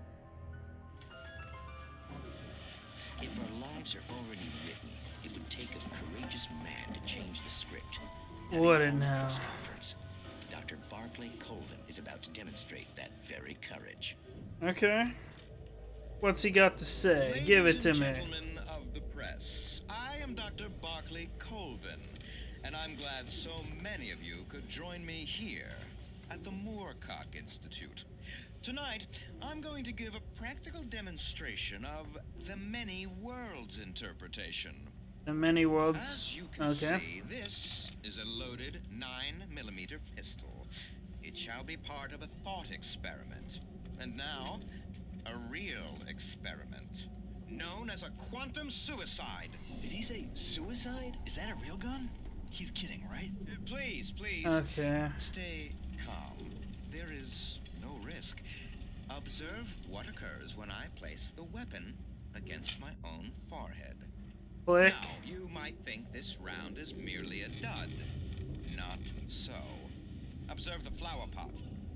If our lives are already written, it would take a courageous man to change the script. What a now. Doctor Barclay Colvin is about to demonstrate that very courage. Okay. What's he got to say? Ladies Give it to and me. Gentlemen Press. I am Doctor Barclay Colvin, and I'm glad so many of you could join me here at the Moorcock Institute. Tonight, I'm going to give a practical demonstration of the many worlds interpretation. The many worlds. As you can okay. see, this is a loaded nine millimeter pistol. It shall be part of a thought experiment. And now, a real experiment, known as a quantum suicide. Did he say suicide? Is that a real gun? He's kidding, right? Uh, please, please. Okay. Stay calm. There is no risk. Observe what occurs when I place the weapon against my own forehead. Click. Now, you might think this round is merely a dud. Not so. Observe the flower pot.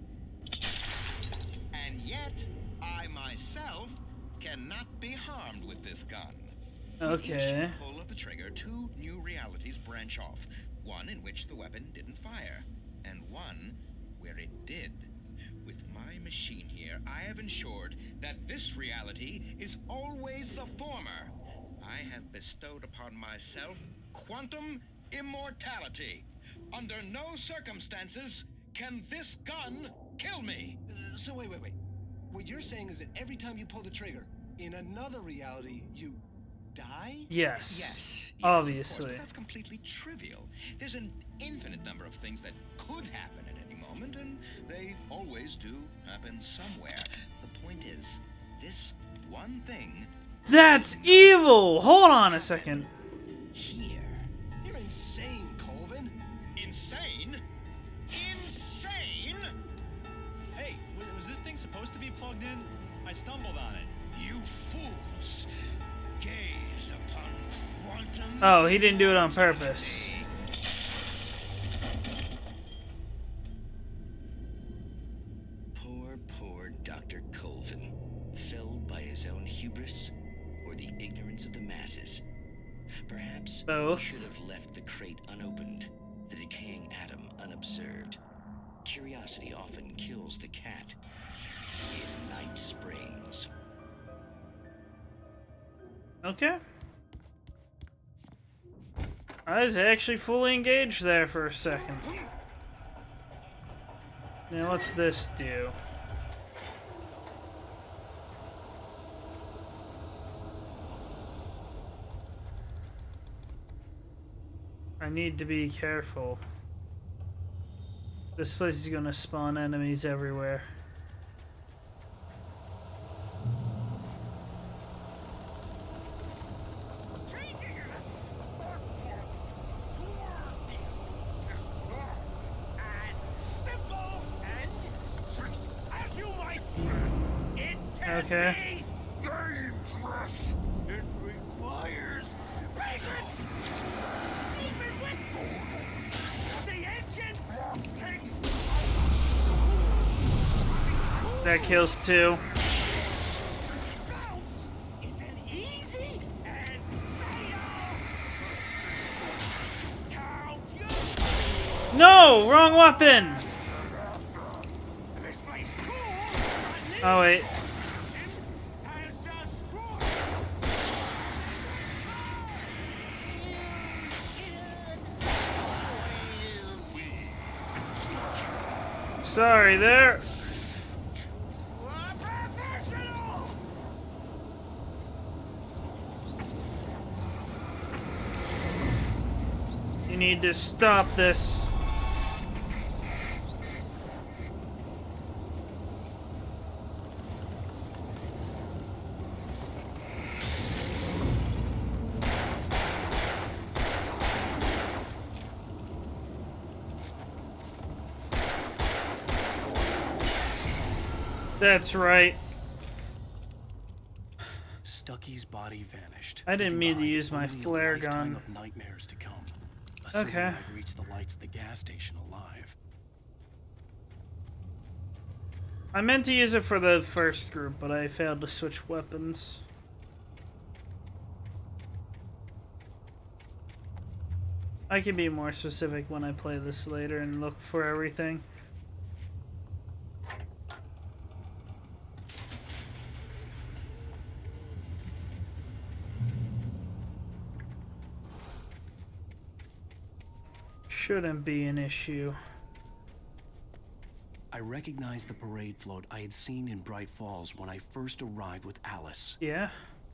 And yet, I myself cannot be harmed with this gun. Okay. With each pull of the trigger, two new realities branch off. One in which the weapon didn't fire, and one where it did. With my machine here, I have ensured that this reality is always the former. I have bestowed upon myself quantum immortality. Under no circumstances can this gun kill me. Uh, so wait, wait, wait. What you're saying is that every time you pull the trigger, in another reality, you die? Yes. Yes. yes Obviously. Of course, but that's completely trivial. There's an infinite number of things that could happen at any moment, and they always do happen somewhere. The point is, this one thing... That's evil! Hold on a second. Here. You're insane, Colvin. Insane? Insane? Hey, was this thing supposed to be plugged in? I stumbled on it. You fools. Gaze upon quantum... Oh, he didn't do it on purpose. Poor, poor Doctor Colvin. Felled by his own hubris or the ignorance of the masses. Perhaps both. He should have left the crate unopened, the decaying atom unobserved. Curiosity often kills the cat. In Night Springs. Okay. I was actually fully engaged there for a second. Now what's this do? I need to be careful. This place is gonna spawn enemies everywhere. Okay. Dangerous. It requires patience. Even with the engine takes. That kills two. Isn't easy and No, wrong weapon. Oh wait. Sorry there. You need to stop this. That's right. Stucky's body vanished. I didn't mean to leaving use my behind flare only a lifetime gun. of nightmares to come. Assuming Okay. I'd reached the lights of the gas station alive. I meant to use it for the first group, but I failed to switch weapons. I can be more specific when I play this later and look for everything. shouldn't be an issue. I recognized the parade float I had seen in Bright Falls when I first arrived with Alice. Yeah?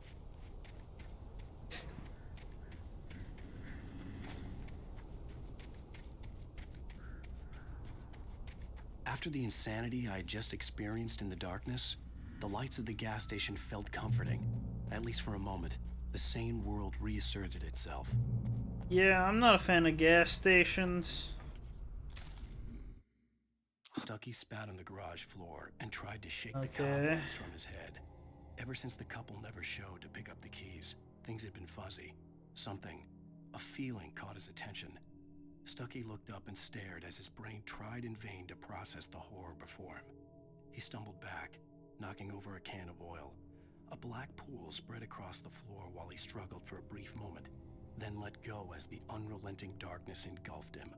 After the insanity I had just experienced in the darkness, the lights of the gas station felt comforting. At least for a moment, the sane world reasserted itself. Yeah, I'm not a fan of gas stations. Stucky spat on the garage floor and tried to shake Okay. the cobwebs from his head. Ever since the couple never showed to pick up the keys, things had been fuzzy. Something, a feeling caught his attention. Stucky looked up and stared as his brain tried in vain to process the horror before him. He stumbled back, knocking over a can of oil. A black pool spread across the floor while he struggled for a brief moment, then let go as the unrelenting darkness engulfed him.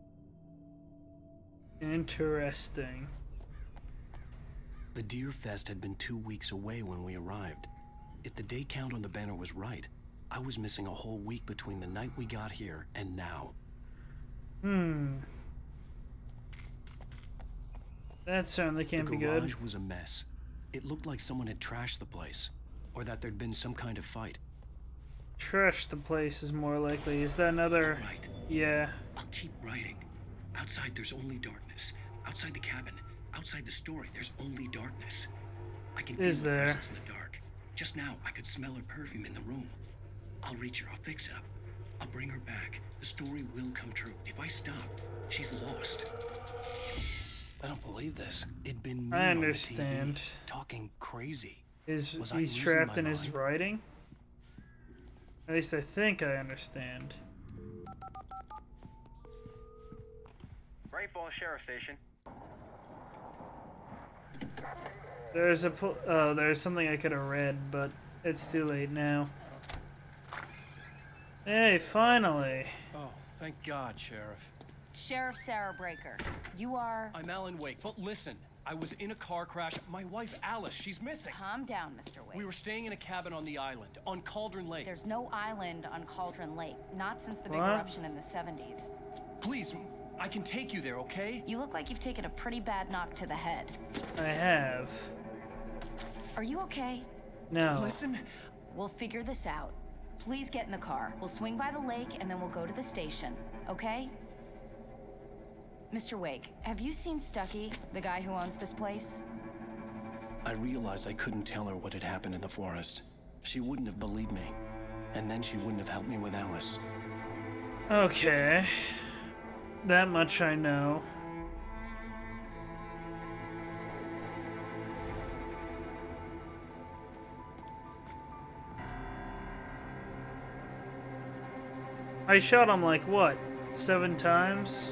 Interesting. The Deer Fest had been two weeks away when we arrived. If the day count on the banner was right, I was missing a whole week between the night we got here and now. Hmm. That certainly can't be good. The garage was a mess. It looked like someone had trashed the place, or that there'd been some kind of fight. Trash the place is more likely. Is that another... Right. Yeah. I'll keep writing. Outside there's only darkness. Outside the cabin, outside the story, there's only darkness. I can feel Is her there? presence in the dark. Just now, I could smell her perfume in the room. I'll reach her. I'll fix it up. I'll bring her back. The story will come true. If I stop, she's lost. I don't believe this. It'd been me I on the understand. T V, talking crazy. Is Was I he's losing trapped my in his mind? writing? At least I think I understand. Bright Falls Sheriff Station. There's a pl oh, there's something I could have read, but it's too late now. Hey, finally. Oh, thank God, Sheriff. Sheriff Sarah Breaker, you are... I'm Alan Wake, but listen. I was in a car crash. My wife, Alice, she's missing. Calm down, Mister Wake. We were staying in a cabin on the island, on Cauldron Lake. There's no island on Cauldron Lake, not since the big What? eruption in the seventies. Please, I can take you there, okay? You look like you've taken a pretty bad knock to the head. I have. Are you okay? No. Listen. We'll figure this out. Please get in the car. We'll swing by the lake and then we'll go to the station, okay? Mister Wake, have you seen Stucky, the guy who owns this place? I realized I couldn't tell her what had happened in the forest. She wouldn't have believed me. And then she wouldn't have helped me with Alice. Okay. That much I know. I shot him like what? Seven times?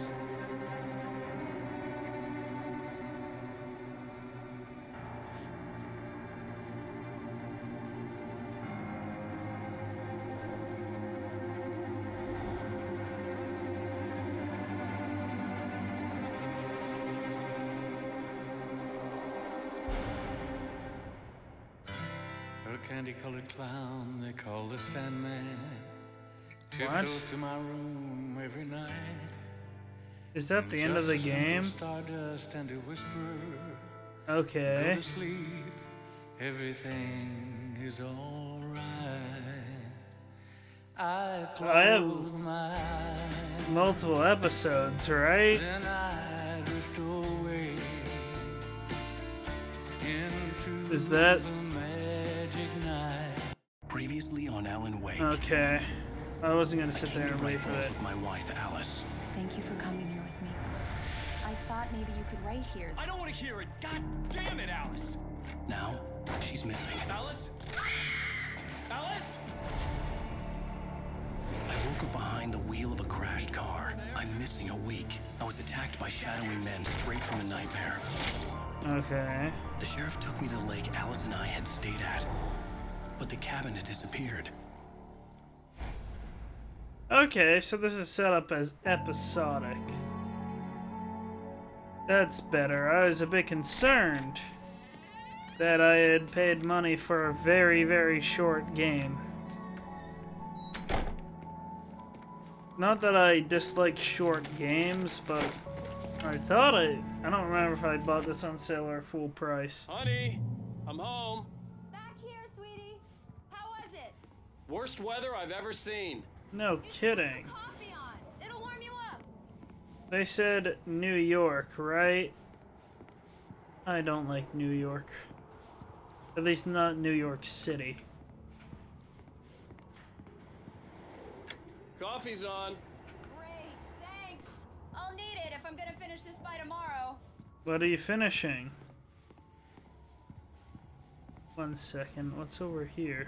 A candy-colored clown they call the Sandman What? tiptoes to my room every night. Is that the end of the Just a sprinkle game? Stardust and a whisper. Okay. Go to sleep. Everything is all right. I close I have my eyes. multiple episodes, right? Then I drift away into Is that the magic night. Previously on Alan Wake. okay? I wasn't gonna sit I came there to and Bright wait for Falls that. with my wife, Alice. Thank you for coming here with me. I thought maybe you could write here. I don't want to hear it. God damn it, Alice. Now, she's missing. Alice? Alice? I woke up behind the wheel of a crashed car. I'm missing a week. I was attacked by shadowy men straight from a nightmare. Okay. The sheriff took me to the lake Alice and I had stayed at. But the cabin had disappeared. Okay, so this is set up as episodic. That's better. I was a bit concerned that I had paid money for a very, very short game. Not that I dislike short games, but I thought I... I don't remember if I bought this on sale or full price. Honey, I'm home. Back here, sweetie. How was it? Worst weather I've ever seen. No kidding. Coffee on. It'll warm you up. They said New York, right? I don't like New York. At least not New York City. Coffee's on. Great, thanks. I'll need it if I'm gonna finish this by tomorrow. What are you finishing? One second, what's over here?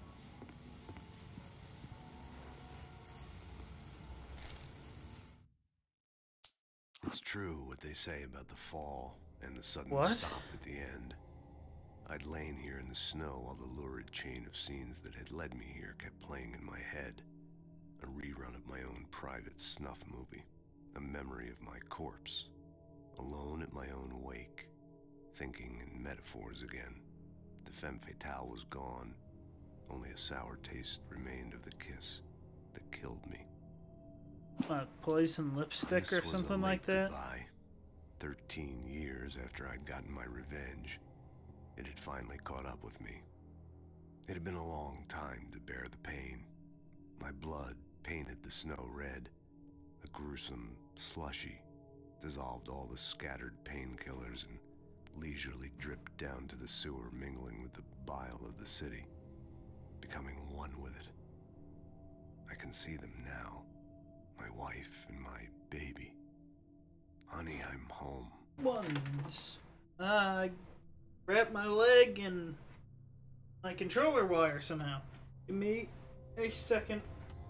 It's true what they say about the fall and the sudden What? stop at the end. I'd lain here in the snow while the lurid chain of scenes that had led me here kept playing in my head. A rerun of my own private snuff movie. A memory of my corpse. Alone at my own wake. Thinking in metaphors again. The femme fatale was gone. Only a sour taste remained of the kiss that killed me. What, poison lipstick This or was a something late like that? goodbye. Thirteen years after I'd gotten my revenge, it had finally caught up with me. It had been a long time to bear the pain. My blood painted the snow red. A gruesome slushy dissolved all the scattered painkillers and leisurely dripped down to the sewer, mingling with the bile of the city, becoming one with it. I can see them now. My wife and my baby. Honey, I'm home. Ones. Uh, I wrapped my leg in my controller wire somehow. Give me a second.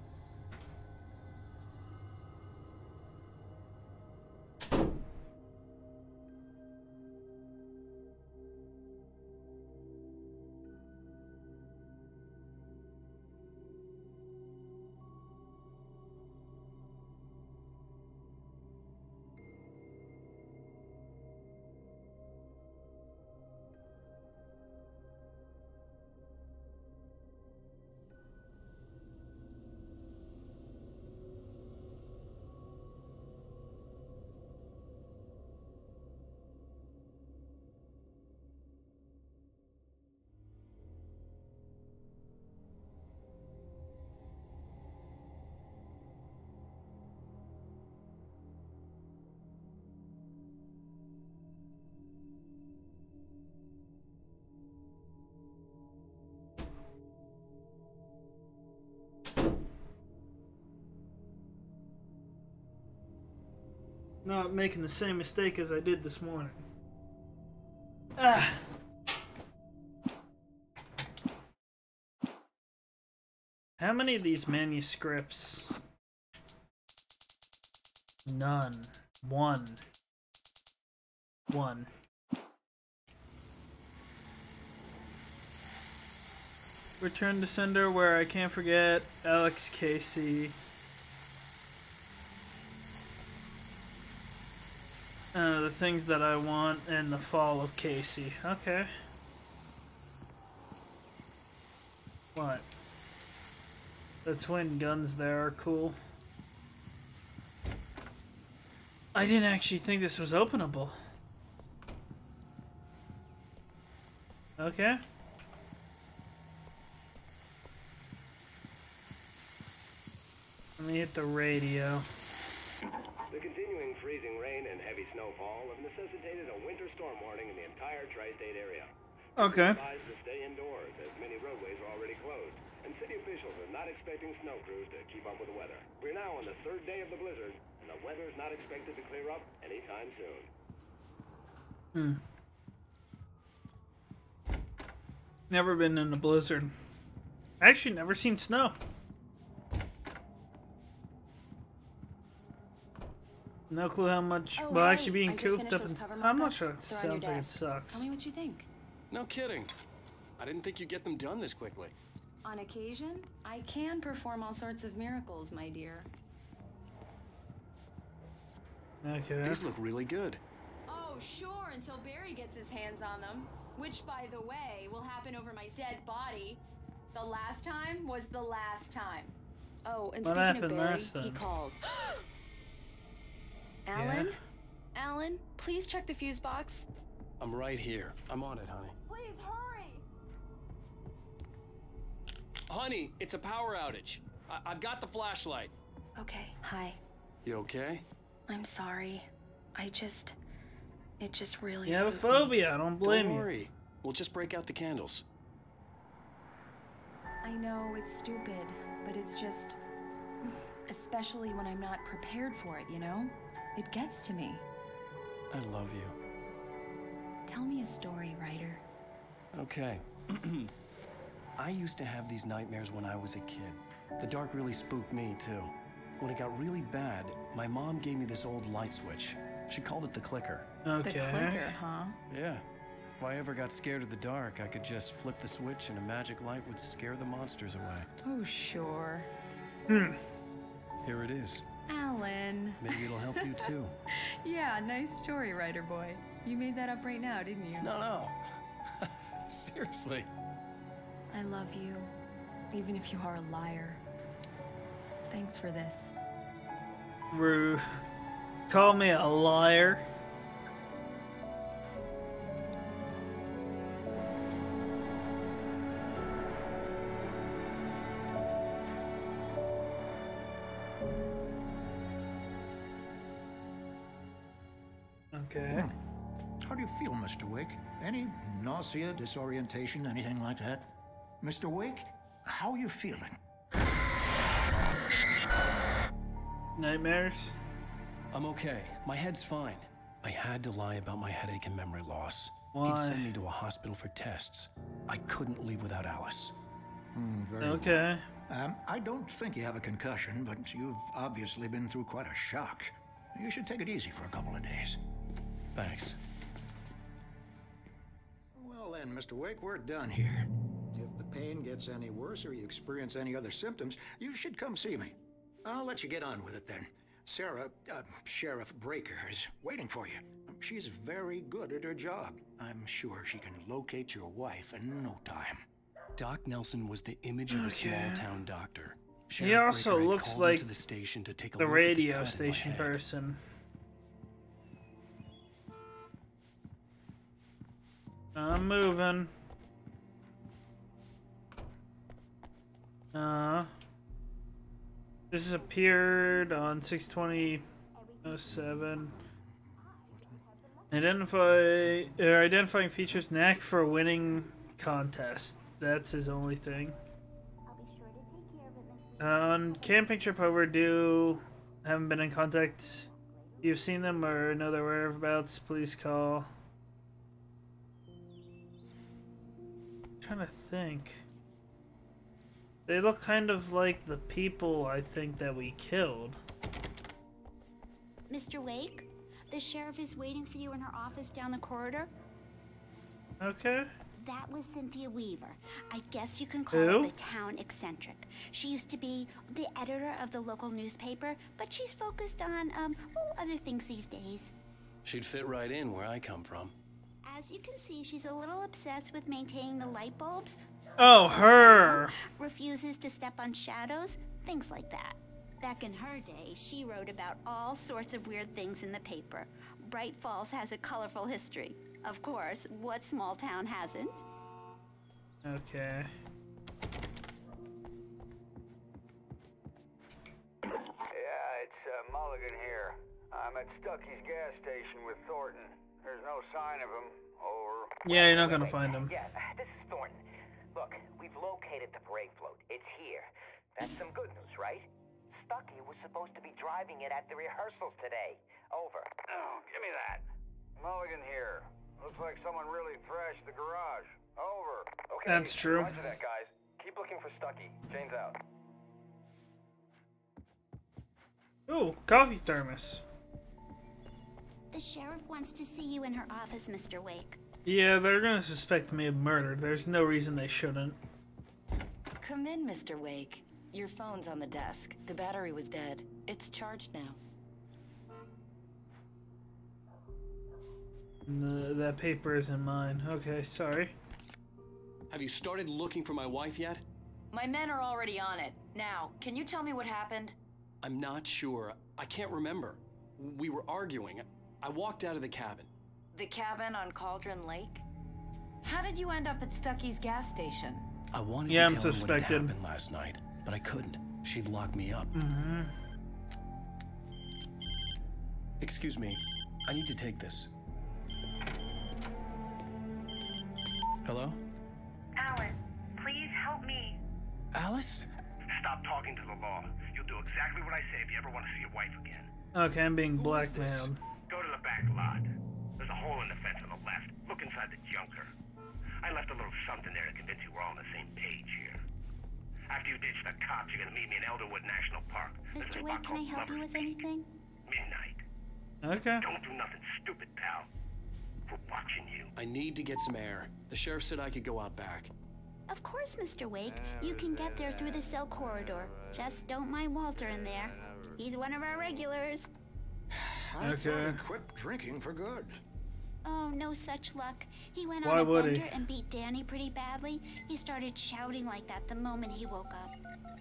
Not making the same mistake as I did this morning. Ah. How many of these manuscripts? None. One. One. Return to sender where I can't forget Alex Casey. Uh, the things that I want and the fall of Casey. Okay. What? The twin guns there are cool. I didn't actually think this was openable. Okay. Let me hit the radio. The continuing freezing rain and heavy snowfall have necessitated a winter storm warning in the entire tri-state area. Okay. We're advised to stay indoors as many roadways are already closed, and city officials are not expecting snow crews to keep up with the weather. We're now on the third day of the blizzard, and the weather's not expected to clear up anytime soon. Hmm. Never been in a blizzard. Actually, never seen snow. No clue how much. Oh, well, hey, actually, being I just cooped finished up. those In, cover I'm not mock-ups. sure it They're on your sounds like it desk. sucks. Tell me what you think. No kidding. I didn't think you'd get them done this quickly. On occasion, I can perform all sorts of miracles, my dear. Okay. These look really good. Oh, sure, until Barry gets his hands on them. Which, by the way, will happen over my dead body. The last time was the last time. Oh, and What speaking happened of Barry, last he time? called. Yeah? Alan? Alan, please check the fuse box. I'm right here. I'm on it, honey. Please hurry! Honey, it's a power outage. I I've got the flashlight. Okay, hi. You okay? I'm sorry. I just... It just really You have a spooked me. phobia, I don't blame Don't you. worry. We'll just break out the candles. I know it's stupid, but it's just... Especially when I'm not prepared for it, you know? It gets to me. I love you. Tell me a story, writer. Okay. I used to have these nightmares when I was a kid. The dark really spooked me, too. When it got really bad, my mom gave me this old light switch. She called it the clicker. The clicker, huh? Yeah. If I ever got scared of the dark, I could just flip the switch and a magic light would scare the monsters away. Oh, sure. Hmm. Here it is. Alan. Maybe it'll help you, too. Yeah, nice story, writer boy. You made that up right now, didn't you? No, no. Seriously. I love you, even if you are a liar. Thanks for this. Rude. Call me a liar. Okay. How do you feel, Mister Wake? Any nausea, disorientation, anything like that? Mister Wake, how are you feeling? Nightmares? I'm okay. My head's fine. I had to lie about my headache and memory loss. Why? He'd send me to a hospital for tests. I couldn't leave without Alice. Hmm, very Okay. well. Um, I don't think you have a concussion, but you've obviously been through quite a shock. You should take it easy for a couple of days. Thanks. Well then, Mister Wake, we're done here. If the pain gets any worse or you experience any other symptoms, you should come see me. I'll let you get on with it then. Sarah, uh, Sheriff Breaker, is waiting for you. She's very good at her job. I'm sure she can locate your wife in no time. Doc Nelson was the image of a Okay. small-town doctor. He Sheriff also Breaker had looks called like into the station to take a the look at the radio cut in my station head. person. I'm moving. Uh, this appeared on six twenty oh seven. Identify or identifying features knack for winning contest. That's his only thing. On camping trip overdue. Haven't been in contact. You've seen them or know their whereabouts? Please call. Trying to think. They look kind of like the people I think that we killed. Mister Wake, the sheriff is waiting for you in her office down the corridor. Okay. That was Cynthia Weaver. I guess you can call Who? her the town eccentric. She used to be the editor of the local newspaper, but she's focused on, um, well, other things these days. She'd fit right in where I come from. As you can see, she's a little obsessed with maintaining the light bulbs. Oh, her. Refuses to step on shadows, things like that. Back in her day, she wrote about all sorts of weird things in the paper. Bright Falls has a colorful history. Of course, what small town hasn't? Okay. Yeah, it's uh, Mulligan here. I'm at Stucky's gas station with Thornton. There's no sign of him. Over. Yeah, you're not gonna find him. Yeah, this is Thornton. Look, we've located the brake float. It's here. That's some good news, right? Stucky was supposed to be driving it at the rehearsals today. Over. Oh, give me that. Mulligan here. Looks like someone really thrashed the garage. Over. Okay, That's true. Roger that, guys. Keep looking for Stucky. Jane's out. Ooh, coffee thermos. The sheriff wants to see you in her office, Mister Wake. Yeah, they're gonna suspect me of murder. There's no reason they shouldn't. Come in, Mister Wake. Your phone's on the desk. The battery was dead. It's charged now. No, that paper isn't mine. Okay, sorry. Have you started looking for my wife yet? My men are already on it. Now, can you tell me what happened? I'm not sure. I can't remember. We were arguing. I walked out of the cabin. The cabin on Cauldron Lake? How did you end up at Stucky's gas station? I wanted yeah, to I'm tell suspected. her what had happened last night, but I couldn't. She'd locked me up. Mm-hmm. Excuse me. I need to take this. Hello? Alice, please help me. Alice? Stop talking to the law. You'll do exactly what I say if you ever want to see your wife again. Okay, I'm being blackmailed. Go to the back lot. There's a hole in the fence on the left. Look inside the junker. I left a little something there to convince you we're all on the same page here. After you ditch the cops, you're gonna meet me in Elderwood National Park. Mister Wake, can I help you with anything? Midnight. Okay. Don't do nothing stupid, pal. We're watching you. I need to get some air. The sheriff said I could go out back. Of course, Mister Wake. You can get there through the cell corridor. Just don't mind Walter in there. He's one of our regulars. I thought Okay. he quit drinking for good. Oh, no such luck. He went Why on a would he? bender and beat Danny pretty badly. He started shouting like that the moment he woke up.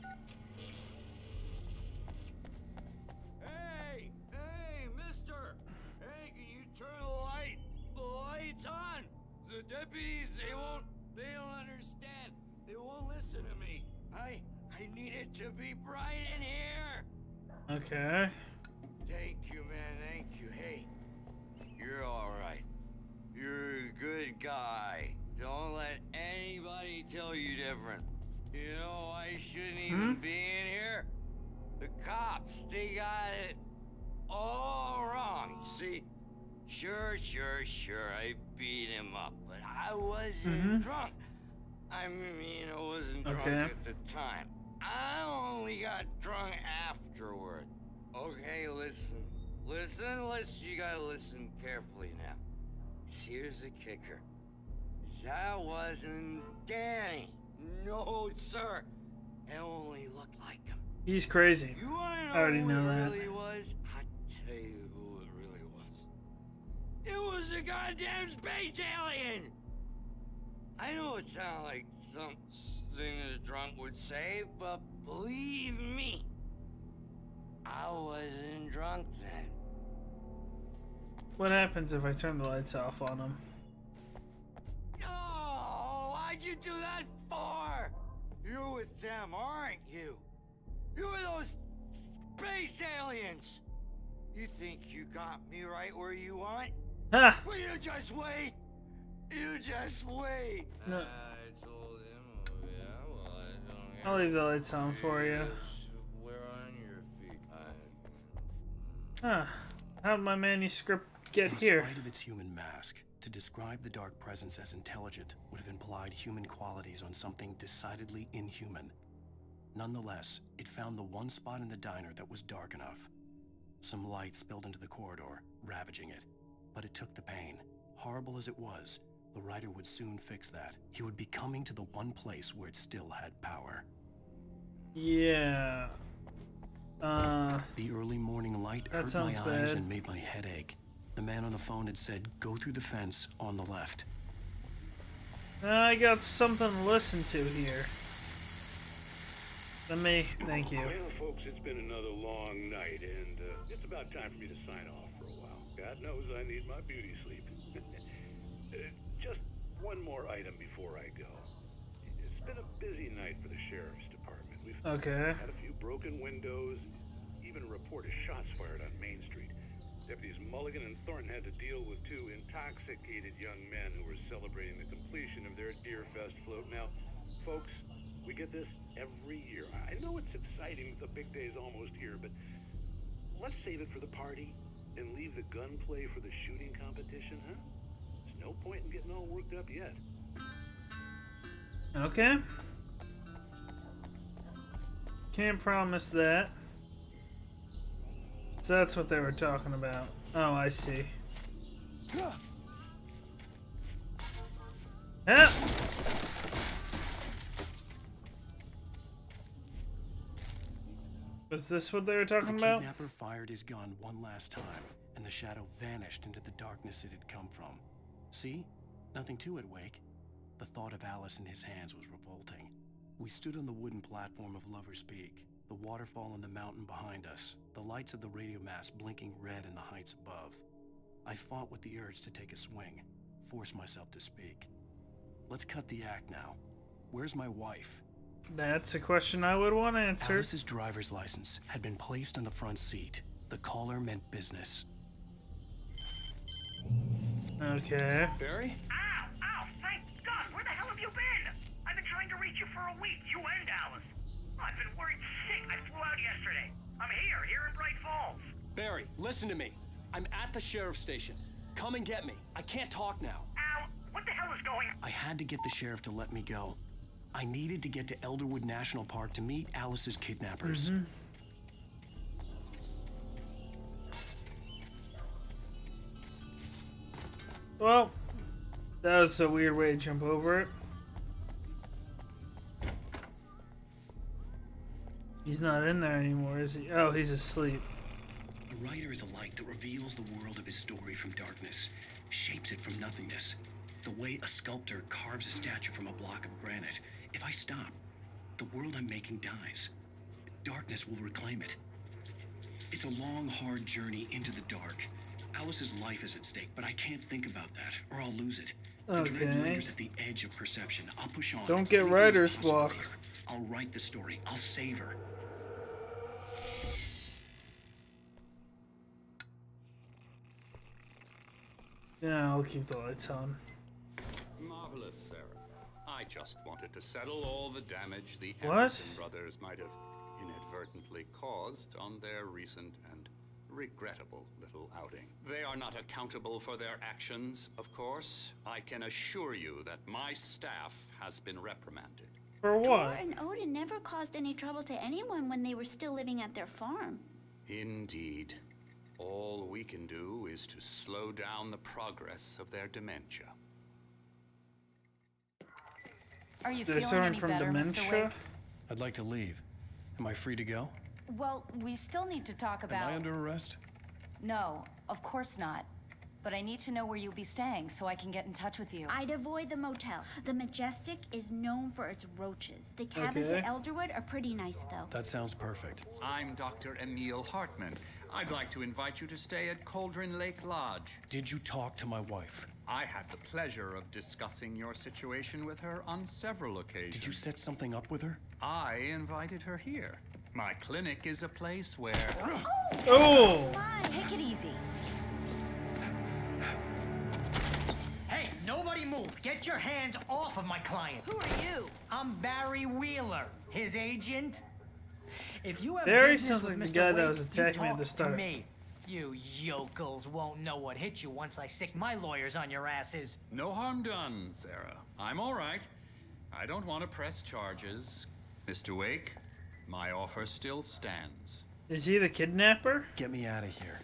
Hey! Hey, mister! Hey, can you turn the light? The light's on! The deputies, they won't... They don't understand. They won't listen to me. I... I need it to be bright in here! Okay. Thank you, man, thank you. Hey, you're alright. You're a good guy. Don't let anybody tell you different. You know, I shouldn't even Hmm? be in here. The cops, they got it all wrong. See, sure, sure, sure, I beat him up, but I wasn't Mhm. drunk. I mean, I wasn't drunk Okay. at the time. I only got drunk afterward. Okay, listen. Listen, listen, you gotta listen carefully now. Here's the kicker. That wasn't Danny. No, sir. It only looked like him. He's crazy. You wanna know I already who know it that. really was? I'll tell you who it really was. It was a goddamn space alien! I know it sounds like something a drunk would say, but believe me, I wasn't drunk then. What happens if I turn the lights off on him? Oh, why'd you do that for? You're with them, aren't you? You're those space aliens. You think you got me right where you want? Ha! Well, you just wait. You just wait. No. I told him, oh, yeah, well, I don't I'll leave the lights on for you. We're on your feet. Huh. How'd my manuscript get In here? spite of its human mask, to describe the Dark Presence as intelligent would have implied human qualities on something decidedly inhuman. Nonetheless, it found the one spot in the diner that was dark enough. Some light spilled into the corridor, ravaging it. But it took the pain. Horrible as it was, the writer would soon fix that. He would be coming to the one place where it still had power. Yeah. Uh. The early morning light That hurt my sounds eyes bad. and made my head ache. The man on the phone had said, go through the fence on the left. I got something to listen to here. Let me. Thank you. Well, folks, it's been another long night, and uh, it's about time for me to sign off for a while. God knows I need my beauty sleep. uh, just one more item before I go. It's been a busy night for the sheriff's department. We've Okay. had a few broken windows, even a report of shots fired on Main Street. Deputies Mulligan and Thornton had to deal with two intoxicated young men who were celebrating the completion of their Deerfest float. Now, folks, we get this every year. I know it's exciting that the big day's almost here, but let's save it for the party and leave the gunplay for the shooting competition, huh? There's no point in getting all worked up yet. Okay. Can't promise that. So that's what they were talking about. Oh, I see. Yeah. Was this what they were talking the about? Kidnapper fired his gun one last time, and the shadow vanished into the darkness it had come from. See? Nothing to it, Wake. The thought of Alice in his hands was revolting. We stood on the wooden platform of Lover's Peak, the waterfall on the mountain behind us, the lights of the radio mast blinking red in the heights above. I fought with the urge to take a swing, force myself to speak. Let's cut the act now. Where's my wife? That's a question I would want answered. Alice's driver's license had been placed on the front seat. The caller meant business. Okay. Barry? Ow! Ow! Thank God! Where the hell have you been? I've been trying to reach you for a week, you and Alice. I've been worried sick. I flew out yesterday. I'm here, here in Bright Falls. Barry, listen to me. I'm at the sheriff's station. Come and get me. I can't talk now. Ow! What the hell is going on? I had to get the sheriff to let me go. I needed to get to Elderwood National Park to meet Alice's kidnappers. Mm-hmm. Well, that was a weird way to jump over it. He's not in there anymore, is he? Oh, he's asleep. A writer is a light that reveals the world of his story from darkness, shapes it from nothingness. The way a sculptor carves a statue from a block of granite. If I stop, the world I'm making dies. Darkness will reclaim it. It's a long, hard journey into the dark. Alice's life is at stake, but I can't think about that, or I'll lose it. The dread Okay. lingers at the edge of perception. I'll push on. Don't get Anything is writer's possible block. here. I'll write the story. I'll save her. Yeah, I'll keep the lights on. Marvelous, Sarah. I just wanted to settle all the damage the What? Anderson brothers might have inadvertently caused on their recent and regrettable little outing. They are not accountable for their actions, of course. I can assure you that my staff has been reprimanded. For Tor what? and Odin never caused any trouble to anyone when they were still living at their farm. Indeed. All we can do is to slow down the progress of their dementia. Are you They're feeling suffering any from better, Mister dementia? Wake? I'd like to leave. Am I free to go? Well, we still need to talk about... Am I under arrest? No, of course not. But I need to know where you'll be staying so I can get in touch with you. I'd avoid the motel. The Majestic is known for its roaches. The cabins Okay. at Elderwood are pretty nice, though. That sounds perfect. I'm Doctor Emil Hartman. I'd like to invite you to stay at Cauldron Lake Lodge. Did you talk to my wife? I had the pleasure of discussing your situation with her on several occasions. Did you set something up with her? I invited her here. My clinic is a place where... Oh! Take it easy. Hey, nobody move. Get your hands off of my client. Who are you? I'm Barry Wheeler, his agent. If you have Barry business sounds with like the Mister guy that Wake, was you attacking me at talk the start. To me. You yokels won't know what hit you once I sick my lawyers on your asses. No harm done, Sarah. I'm all right. I don't want to press charges. Mister Wake, my offer still stands. Is he the kidnapper? Get me out of here.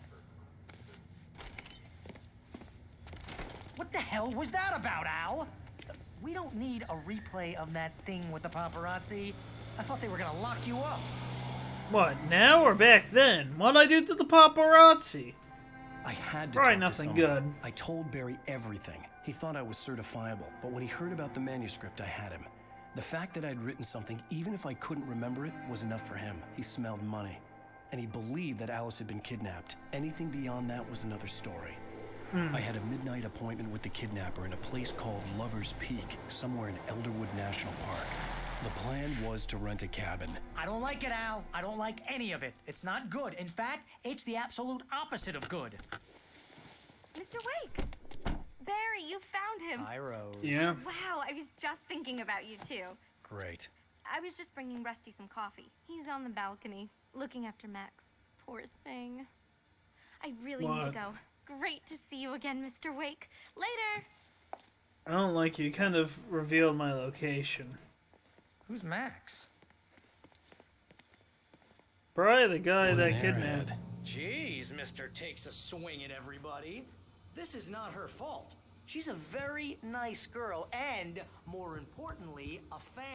What the hell was that about, Al? We don't need a replay of that thing with the paparazzi. I thought they were gonna lock you up. What, now or back then? What'd I do to the paparazzi? I had to Probably talk nothing to good. someone. I told Barry everything. He thought I was certifiable, but when he heard about the manuscript, I had him. The fact that I'd written something, even if I couldn't remember it, was enough for him. He smelled money. And he believed that Alice had been kidnapped. Anything beyond that was another story. Hmm. I had a midnight appointment with the kidnapper in a place called Lover's Peak, somewhere in Elderwood National Park. The plan was to rent a cabin. I don't like it, Al. I don't like any of it. It's not good. In fact, it's the absolute opposite of good. Mister Wake! Barry, you found him. Hi, Rose. Yeah? Wow, I was just thinking about you, too. Great. I was just bringing Rusty some coffee. He's on the balcony, looking after Max. Poor thing. I really need to What? go. Great to see you again, Mister Wake. Later! I don't like you. You kind of revealed my location. Who's Max? Probably the guy What that an kidnapped. airhead. Jeez, Mister Takes a swing at everybody. This is not her fault. She's a very nice girl and, more importantly, a fan.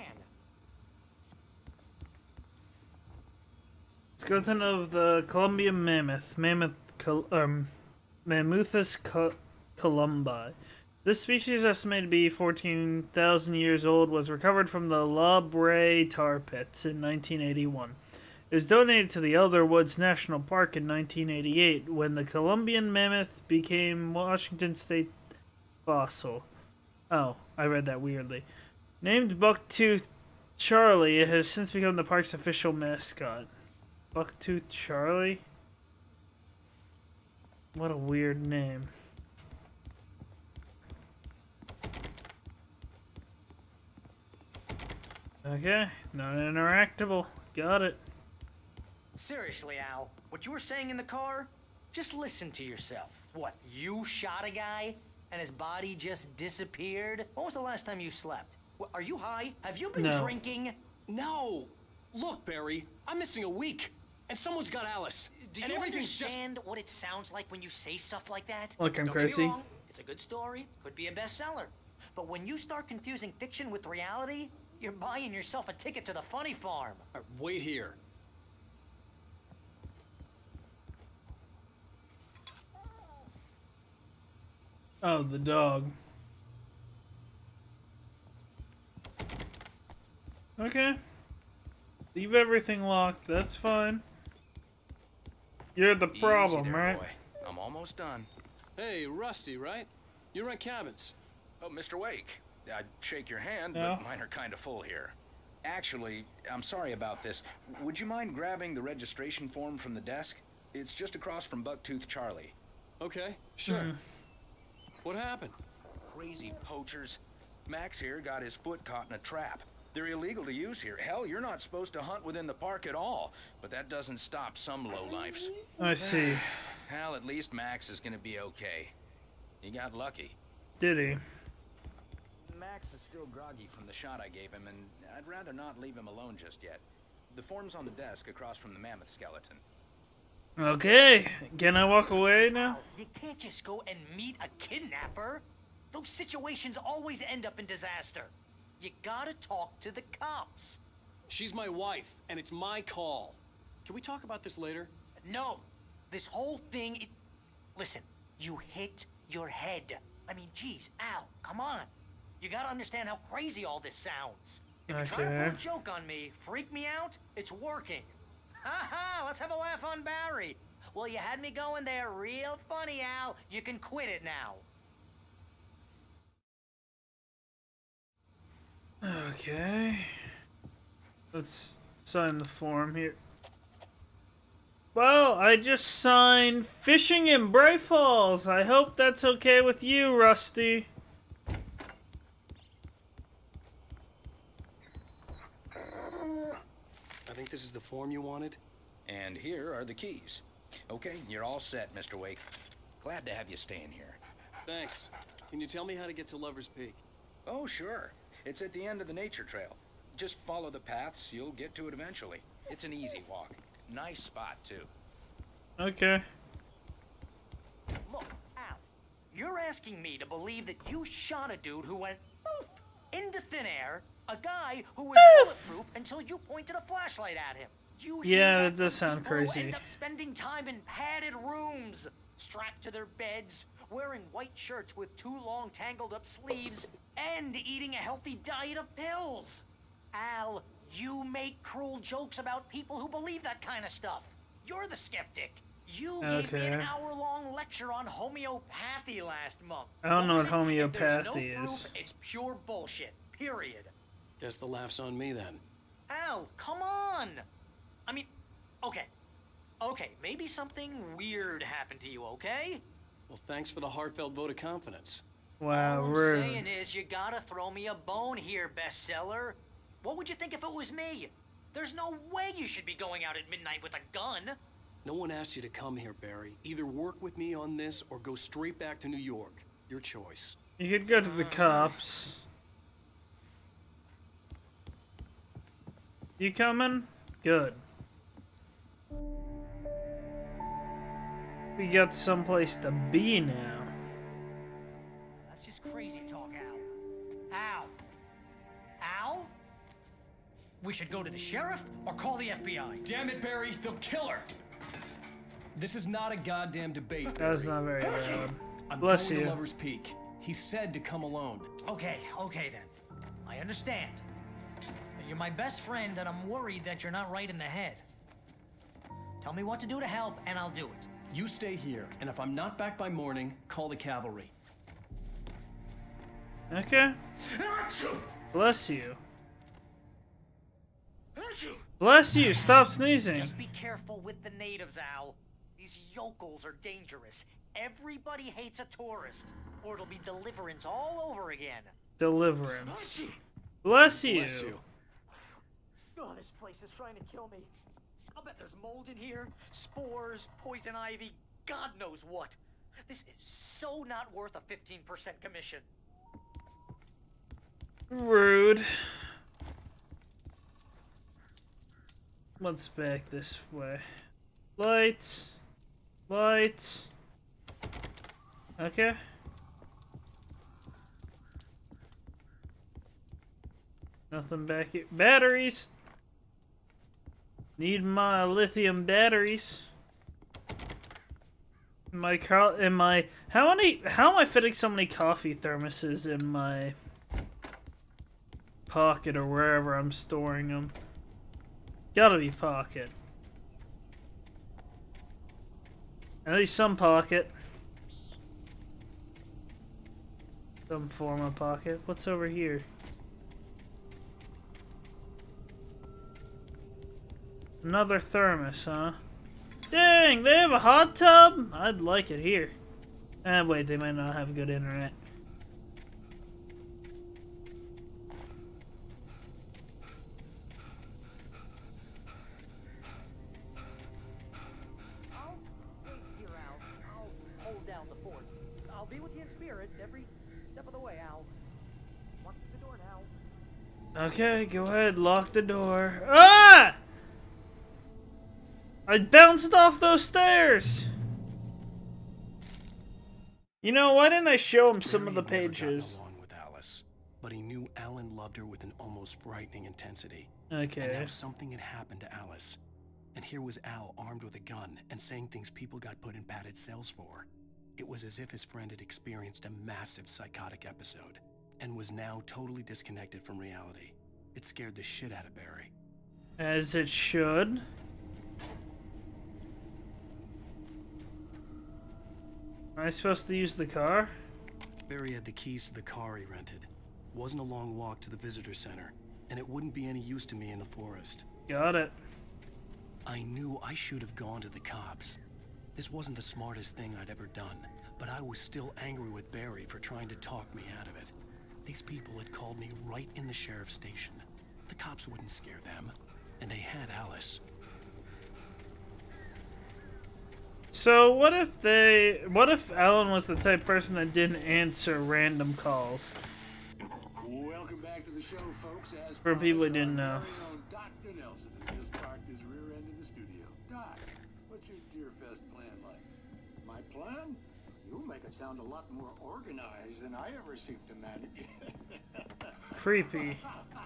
Skeleton of the Columbian mammoth, mammoth, col um, Mammuthus co columbi. This species, estimated to be fourteen thousand years old, was recovered from the La Brea tar pits in nineteen eighty-one. It was donated to the Elder Woods National Park in nineteen eighty-eight, when the Columbian mammoth became Washington State fossil. Oh, I read that weirdly. Named Bucktooth Charlie, it has since become the park's official mascot. Bucktooth Charlie? What a weird name. Okay, not interactable. Got it. Seriously, Al, what you were saying in the car? Just listen to yourself. What, you shot a guy and his body just disappeared? When was the last time you slept? What, are you high? Have you been No. drinking? No! Look, Barry, I'm missing a week, and someone's got Alice. Do and you everything's just... understand what it sounds like when you say stuff like that? Look, I'm Don't get me crazy. wrong, it's a good story, could be a bestseller. But when you start confusing fiction with reality, you're buying yourself a ticket to the funny farm. All right, wait here. Oh, the dog. Okay. Leave everything locked. That's fine. You're the problem, Easy there, right? boy. I'm almost done. Hey, Rusty, right? You rent cabins. Oh, Mister Wake. I'd shake your hand, Yeah. but mine are kind of full here. Actually, I'm sorry about this. Would you mind grabbing the registration form from the desk? It's just across from Bucktooth Charlie. Okay, sure. Mhm. What happened? Crazy poachers. Max here got his foot caught in a trap. They're illegal to use here. Hell, you're not supposed to hunt within the park at all. But that doesn't stop some lowlifes. I see. Hell, at least Max is gonna be okay. He got lucky. Did he? Max is still groggy from the shot I gave him, and I'd rather not leave him alone just yet. The form's on the desk across from the mammoth skeleton. Okay. Can I walk away now? You can't just go and meet a kidnapper. Those situations always end up in disaster. You gotta talk to the cops. She's my wife, and it's my call. Can we talk about this later? No. This whole thing... It... Listen, you hit your head. I mean, geez, Al, come on. You gotta understand how crazy all this sounds. If you're trying to Okay. pull a joke on me, freak me out, it's working. Ha ha, let's have a laugh on Barry. Well, you had me going there real funny, Al. You can quit it now. Okay. Let's sign the form here. Well, I just signed fishing in Bright Falls. I hope that's okay with you, Rusty. I think this is the form you wanted. And here are the keys. Okay, you're all set, Mister Wake. Glad to have you staying here. Thanks. Can you tell me how to get to Lover's Peak? Oh, sure. It's at the end of the nature trail. Just follow the paths, you'll get to it eventually. It's an easy walk. Nice spot, too. Okay. Look, Al, you're asking me to believe that you shot a dude who went poof into thin air, a guy who was bulletproof until you pointed a flashlight at him. You hear Yeah, that that does from sound people who crazy. end up spending time in padded rooms, strapped to their beds, wearing white shirts with too long tangled up sleeves, and eating a healthy diet of pills. Al, you make cruel jokes about people who believe that kind of stuff. You're the skeptic. You gave me an Okay. hour-long lecture on homeopathy last month. I don't know was what it? If there's no homeopathy proof, is. It's pure bullshit. Period. Guess the laugh's on me then. Al, come on. I mean, okay. Okay, maybe something weird happened to you, okay? Well, thanks for the heartfelt vote of confidence. Wow, All I'm rude. saying is you gotta throw me a bone here, bestseller. What would you think if it was me? There's no way you should be going out at midnight with a gun. No one asked you to come here, Barry. Either work with me on this or go straight back to New York. Your choice. You could go to the cops. You coming? Good. We got someplace to be now. That's just crazy talk, Al. Al. Al? We should go to the sheriff or call the F B I. Damn it, Barry, they'll kill her. This is not a goddamn debate. That was not very loud. I'm Bless going you. to Lover's Peak. He said to come alone. Okay, okay then. I understand. You're my best friend, and I'm worried that you're not right in the head. Tell me what to do to help, and I'll do it. You stay here, and if I'm not back by morning, call the cavalry. Okay. Bless you. Bless you. Stop sneezing. Just be careful with the natives, Al. These yokels are dangerous. Everybody hates a tourist, or it'll be deliverance all over again. Deliverance. Bless you. Bless you. Oh, this place is trying to kill me. I'll bet there's mold in here, spores, poison ivy, God knows what. This is so not worth a fifteen percent commission. Rude. Let's back this way. Lights. Lights. Okay. Nothing back here. Batteries! Need my lithium batteries. My car in my how many how am I fitting so many coffee thermoses in my pocket or wherever I'm storing them? Gotta be pocket. At least some pocket. Some form of pocket. What's over here? Another thermos, huh? Dang, they have a hot tub? I'd like it here. Ah, wait, they might not have good internet. I'll wait here, Al. I'll hold down the fort. I'll be with you in spirit every step of the way, Al. Lock the door now. Okay, go ahead, lock the door. Ah! I bounced off those stairs! You know, why didn't I show him some of the pages? Along with Alice, but he knew Alan loved her with an almost frightening intensity. Okay. And now something had happened to Alice. And here was Al armed with a gun and saying things people got put in padded cells for. It was as if his friend had experienced a massive psychotic episode and was now totally disconnected from reality. It scared the shit out of Barry. As it should. Am I supposed to use the car? Barry had the keys to the car he rented. Wasn't a long walk to the visitor center, and it wouldn't be any use to me in the forest. Got it. I knew I should have gone to the cops. This wasn't the smartest thing I'd ever done, but I was still angry with Barry for trying to talk me out of it. These people had called me right in the sheriff's station. The cops wouldn't scare them, and they had Alice. So what if they, what if Alan was the type of person that didn't answer random calls? Welcome back to the show, folks. As For people who didn't know. Doctor Nelson has just parked his rear end in the studio. Doc, what's your Deerfest plan like? My plan? You make it sound a lot more organized than I ever seem to manage. Creepy.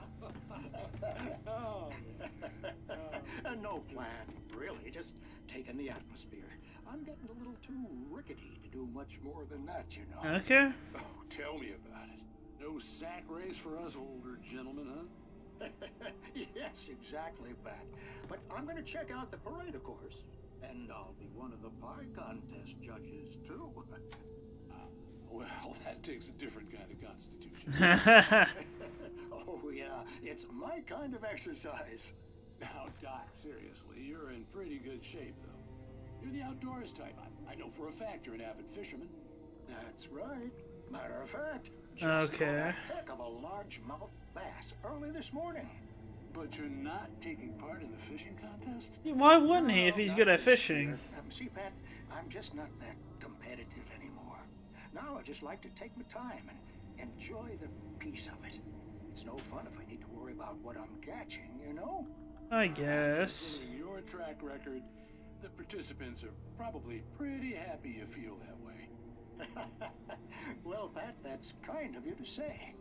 oh, uh, no plan, really. Just taking the atmosphere. I'm getting a little too rickety to do much more than that, you know. Okay. Oh, tell me about it. No sack race for us older gentlemen, huh? Yes, exactly, Pat. But I'm going to check out the parade, of course. And I'll be one of the pie contest judges, too. uh, well, that takes a different kind of constitution. Oh, yeah. It's my kind of exercise. Now, Doc, seriously, you're in pretty good shape, though. You're the outdoors type. I, I know for a fact you're an avid fisherman. That's right. Matter of fact, just okay. caught a heck of a largemouth bass early this morning. But you're not taking part in the fishing contest? Why wouldn't he if he's No, good not at fishing? this year. Um, see, Pat, I'm just not that competitive anymore. Now I just like to take my time and enjoy the peace of it. It's no fun if I need to worry about what I'm catching, you know? I guess. Considering your track record, the participants are probably pretty happy you feel that way. Well, Pat, that's kind of you to say.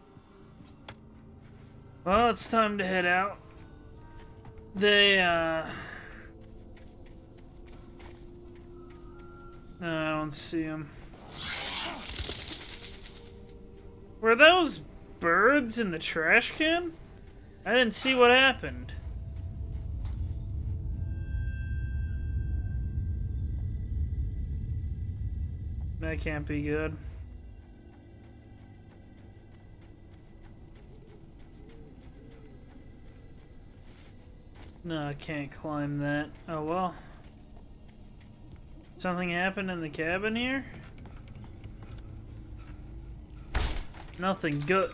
Well, it's time to head out. They, uh... No, I don't see him. Were those birds in the trash can? I didn't see what happened. That can't be good. No, I can't climb that. Oh well. Something happened in the cabin here? Nothing good.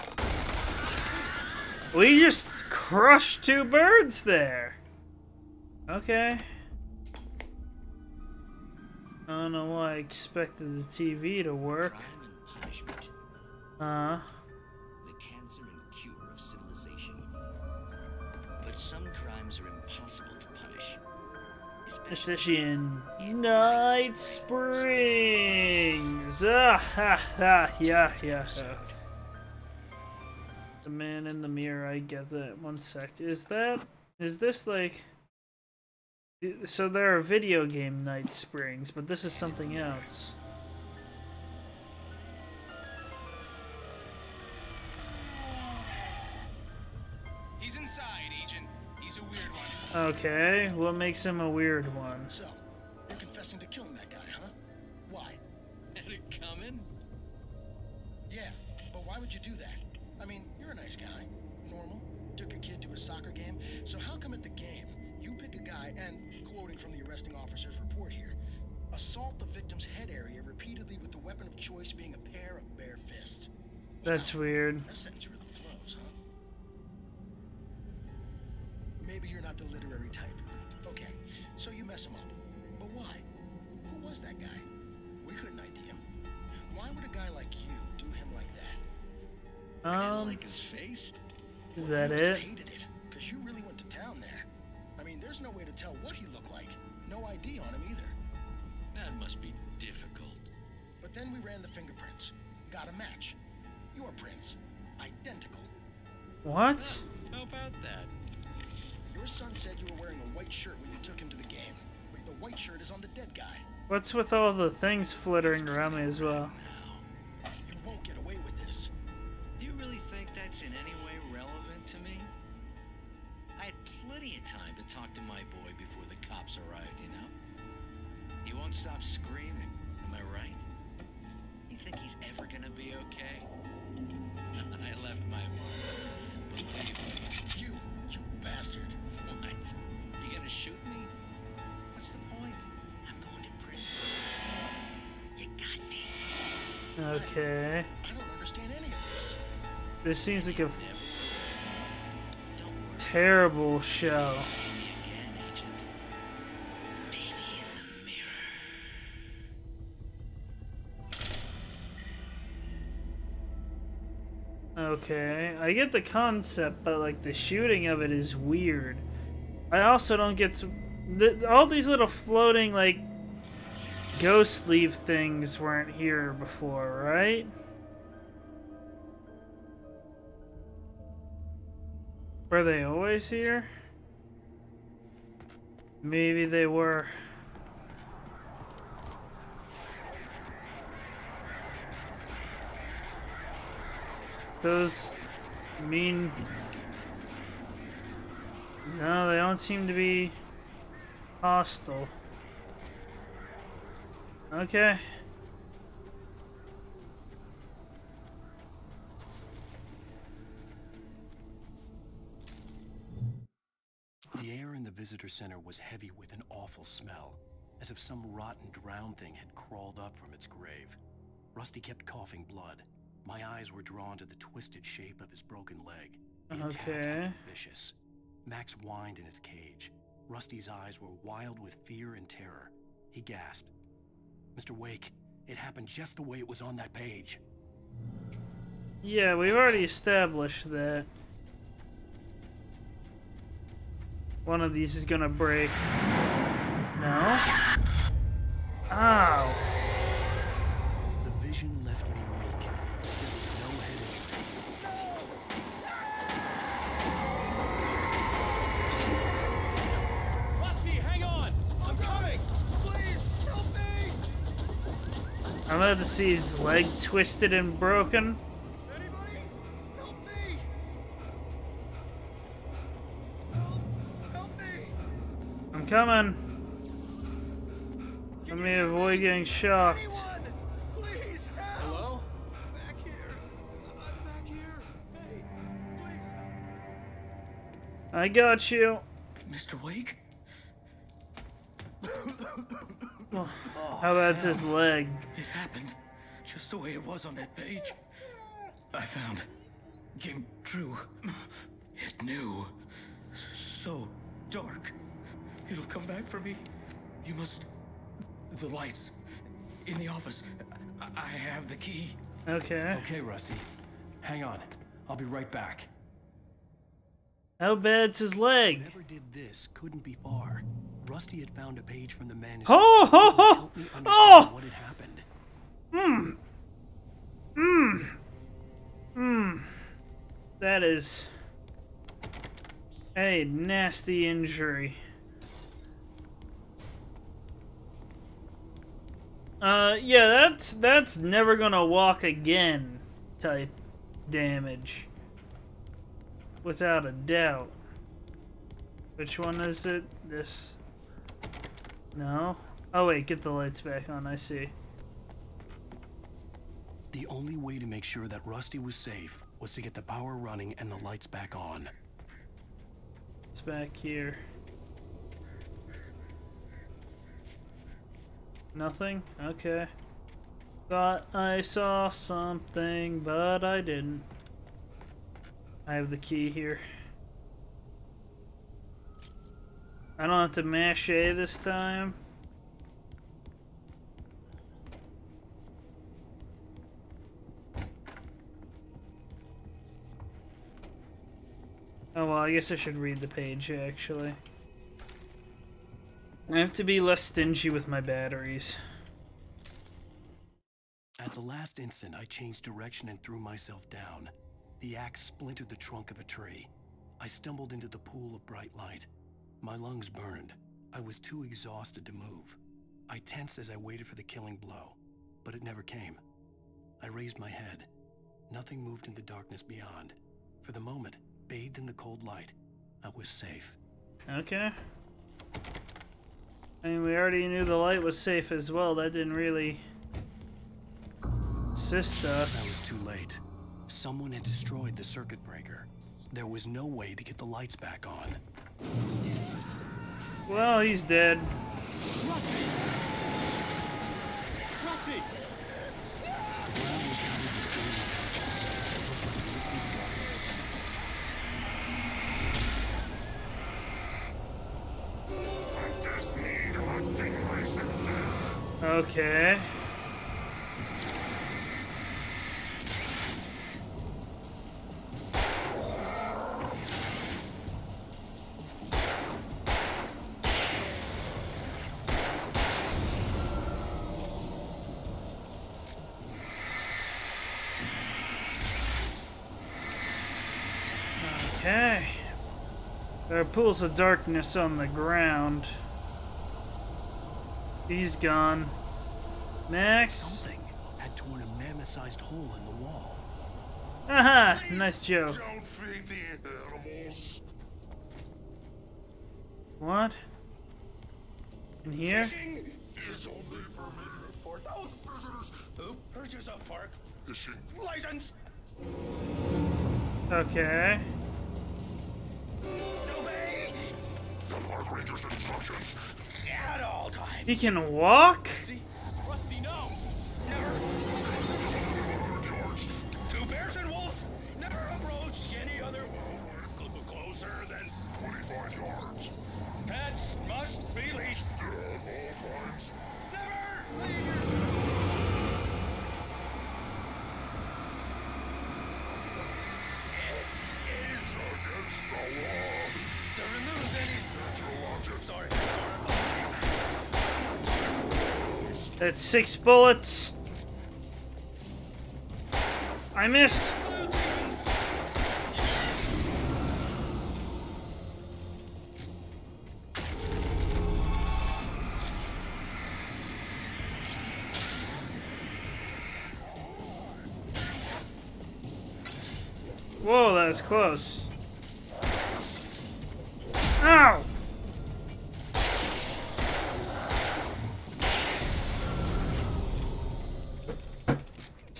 We just crushed two birds there. Okay. I don't know why I expected the T V to work. Crime and punishment. Uh. The cancer and cure of civilization. But some crimes are impossible to punish. Especially in Night Springs. Ah, ha, ha, yeah, yeah. yeah. The man in the mirror, I get that. One sec. Is that... Is this like... So there are video game Night Springs, but this is something else. He's inside, Agent. He's a weird one. Okay, what makes him a weird one? So, you're confessing to killing that guy, huh? Why? Had it coming? Yeah, but why would you do that? I mean, you're a nice guy. Normal. Took a kid to a soccer game. So how come at the game, you pick a guy and, quoting from the arresting officer's report here, assault the victim's head area repeatedly with the weapon of choice being a pair of bare fists? That's weird. That sentence really flows, huh? Maybe you're not the literary type. Okay, so you mess him up. But why? Who was that guy? We couldn't I D him. Why would a guy like you do him like that? Um, like his face? Is Well, that you must have it? hated it, because you really went to town there. I mean, there's no way to tell what he looked like. No I D on him either. That must be difficult. But then we ran the fingerprints. Got a match. Your prints. Identical. What? How about that? Your son said you were wearing a white shirt when you took him to the game. But the white shirt is on the dead guy. What's with all the things flittering around me as well? You won't get away with this. Do you really think that's in any way relevant to me? I had plenty of time to talk to my boy before the cops arrived, you know? He won't stop screaming, am I right? You think he's ever gonna be okay? I left my mark. Believe me. You, you bastard. What? You gonna shoot me? What's the point? I'm going to prison. You got me. Okay. I don't understand any of this. This seems like a terrible show. Okay, I get the concept, but like the shooting of it is weird. I also don't get to, the, all these little floating like ghost leaf things weren't here before, right? Were they always here? Maybe they were. Those mean... No, they don't seem to be hostile. Okay. The air in the visitor center was heavy with an awful smell, as if some rotten drowned thing had crawled up from its grave. Rusty kept coughing blood. My eyes were drawn to the twisted shape of his broken leg. The attack had Okay. been vicious. Max whined in his cage. Rusty's eyes were wild with fear and terror. He gasped. Mister Wake, it happened just the way it was on that page. Yeah, we've already established that. One of these is gonna break. No? Ow! The vision left me weak. This was no head injury. Rusty, hang on! I'm coming! Please, help me! I'm about to see his leg twisted and broken. I'm coming. Let me avoid getting shocked. Please, hello? Back here. I'm back here. Hey, please. I got you. Mister Wake? Oh, how about his leg? It happened just the way it was on that page. I found came true. It knew. So dark. It'll come back for me. You must. The lights in the office. I, I have the key. Okay. Okay, Rusty. Hang on. I'll be right back. How bad's his leg? Whoever did this couldn't be far. Rusty had found a page from the manuscript. Oh, ho, ho. Help me understand Oh! what had happened. Hmm. Hmm. Hmm. That is a nasty injury. Uh, yeah, that's that's never gonna walk again type damage. Without a doubt. Which one is it? This. No? Oh wait, get the lights back on, I see. The only way to make sure that Rusty was safe was to get the power running and the lights back on. It's back here. Nothing? Okay. Thought I saw something, but I didn't. I have the key here. I don't have to mash A this time. Oh well, I guess I should read the page actually. I have to be less stingy with my batteries. At the last instant, I changed direction and threw myself down. The axe splintered the trunk of a tree. I stumbled into the pool of bright light. My lungs burned. I was too exhausted to move. I tensed as I waited for the killing blow, but it never came. I raised my head. Nothing moved in the darkness beyond. For the moment, bathed in the cold light, I was safe. Okay. I mean, we already knew the light was safe as well. That didn't really assist us. That was too late. Someone had destroyed the circuit breaker. There was no way to get the lights back on. Well, he's dead. Rusty! Rusty! The ground was covered with green darkness. I just need hunting licenses. Okay. Okay. There are pools of darkness on the ground. He's gone. Max? Something had torn a mammoth-sized hole in the wall. Haha, nice joke. Don't feed the animals. What? In here? Fishing is only permitted for those visitors who purchase a park fishing license. Okay. Obey the park ranger's instructions at all times. He can walk? Rusty, Rusty, no! Never. Two bears and wolves never approach any other closer than twenty-five yards. Pets must be leashed at all times. Never leave your... It is against the law to remove any virtual objects or... That's six bullets. I missed. Whoa, that was close. Ow!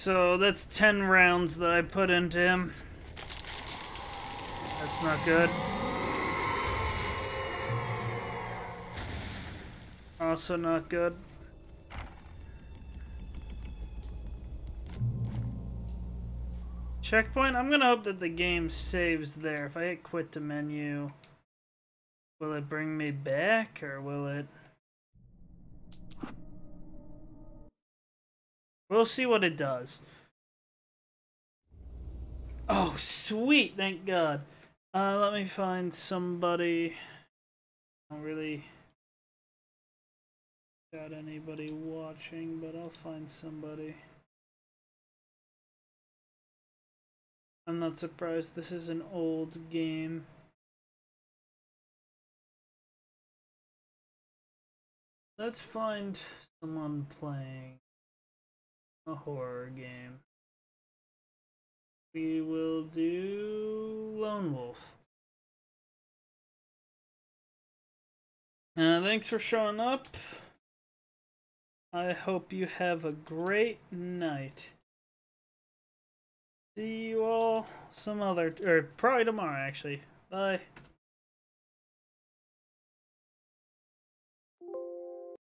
so that's ten rounds that I put into him. That's not good. Also not good. Checkpoint? I'm gonna hope that the game saves there. If I hit quit to menu, will it bring me back, or will it... We'll see what it does. Oh, sweet! Thank God. Uh, let me find somebody. I don't really got anybody watching, but I'll find somebody. I'm not surprised. This is an old game. Let's find someone playing a horror game. We will do Lone Wolf. Uh, thanks for showing up. I hope you have a great night. See you all some other, or probably tomorrow actually. Bye.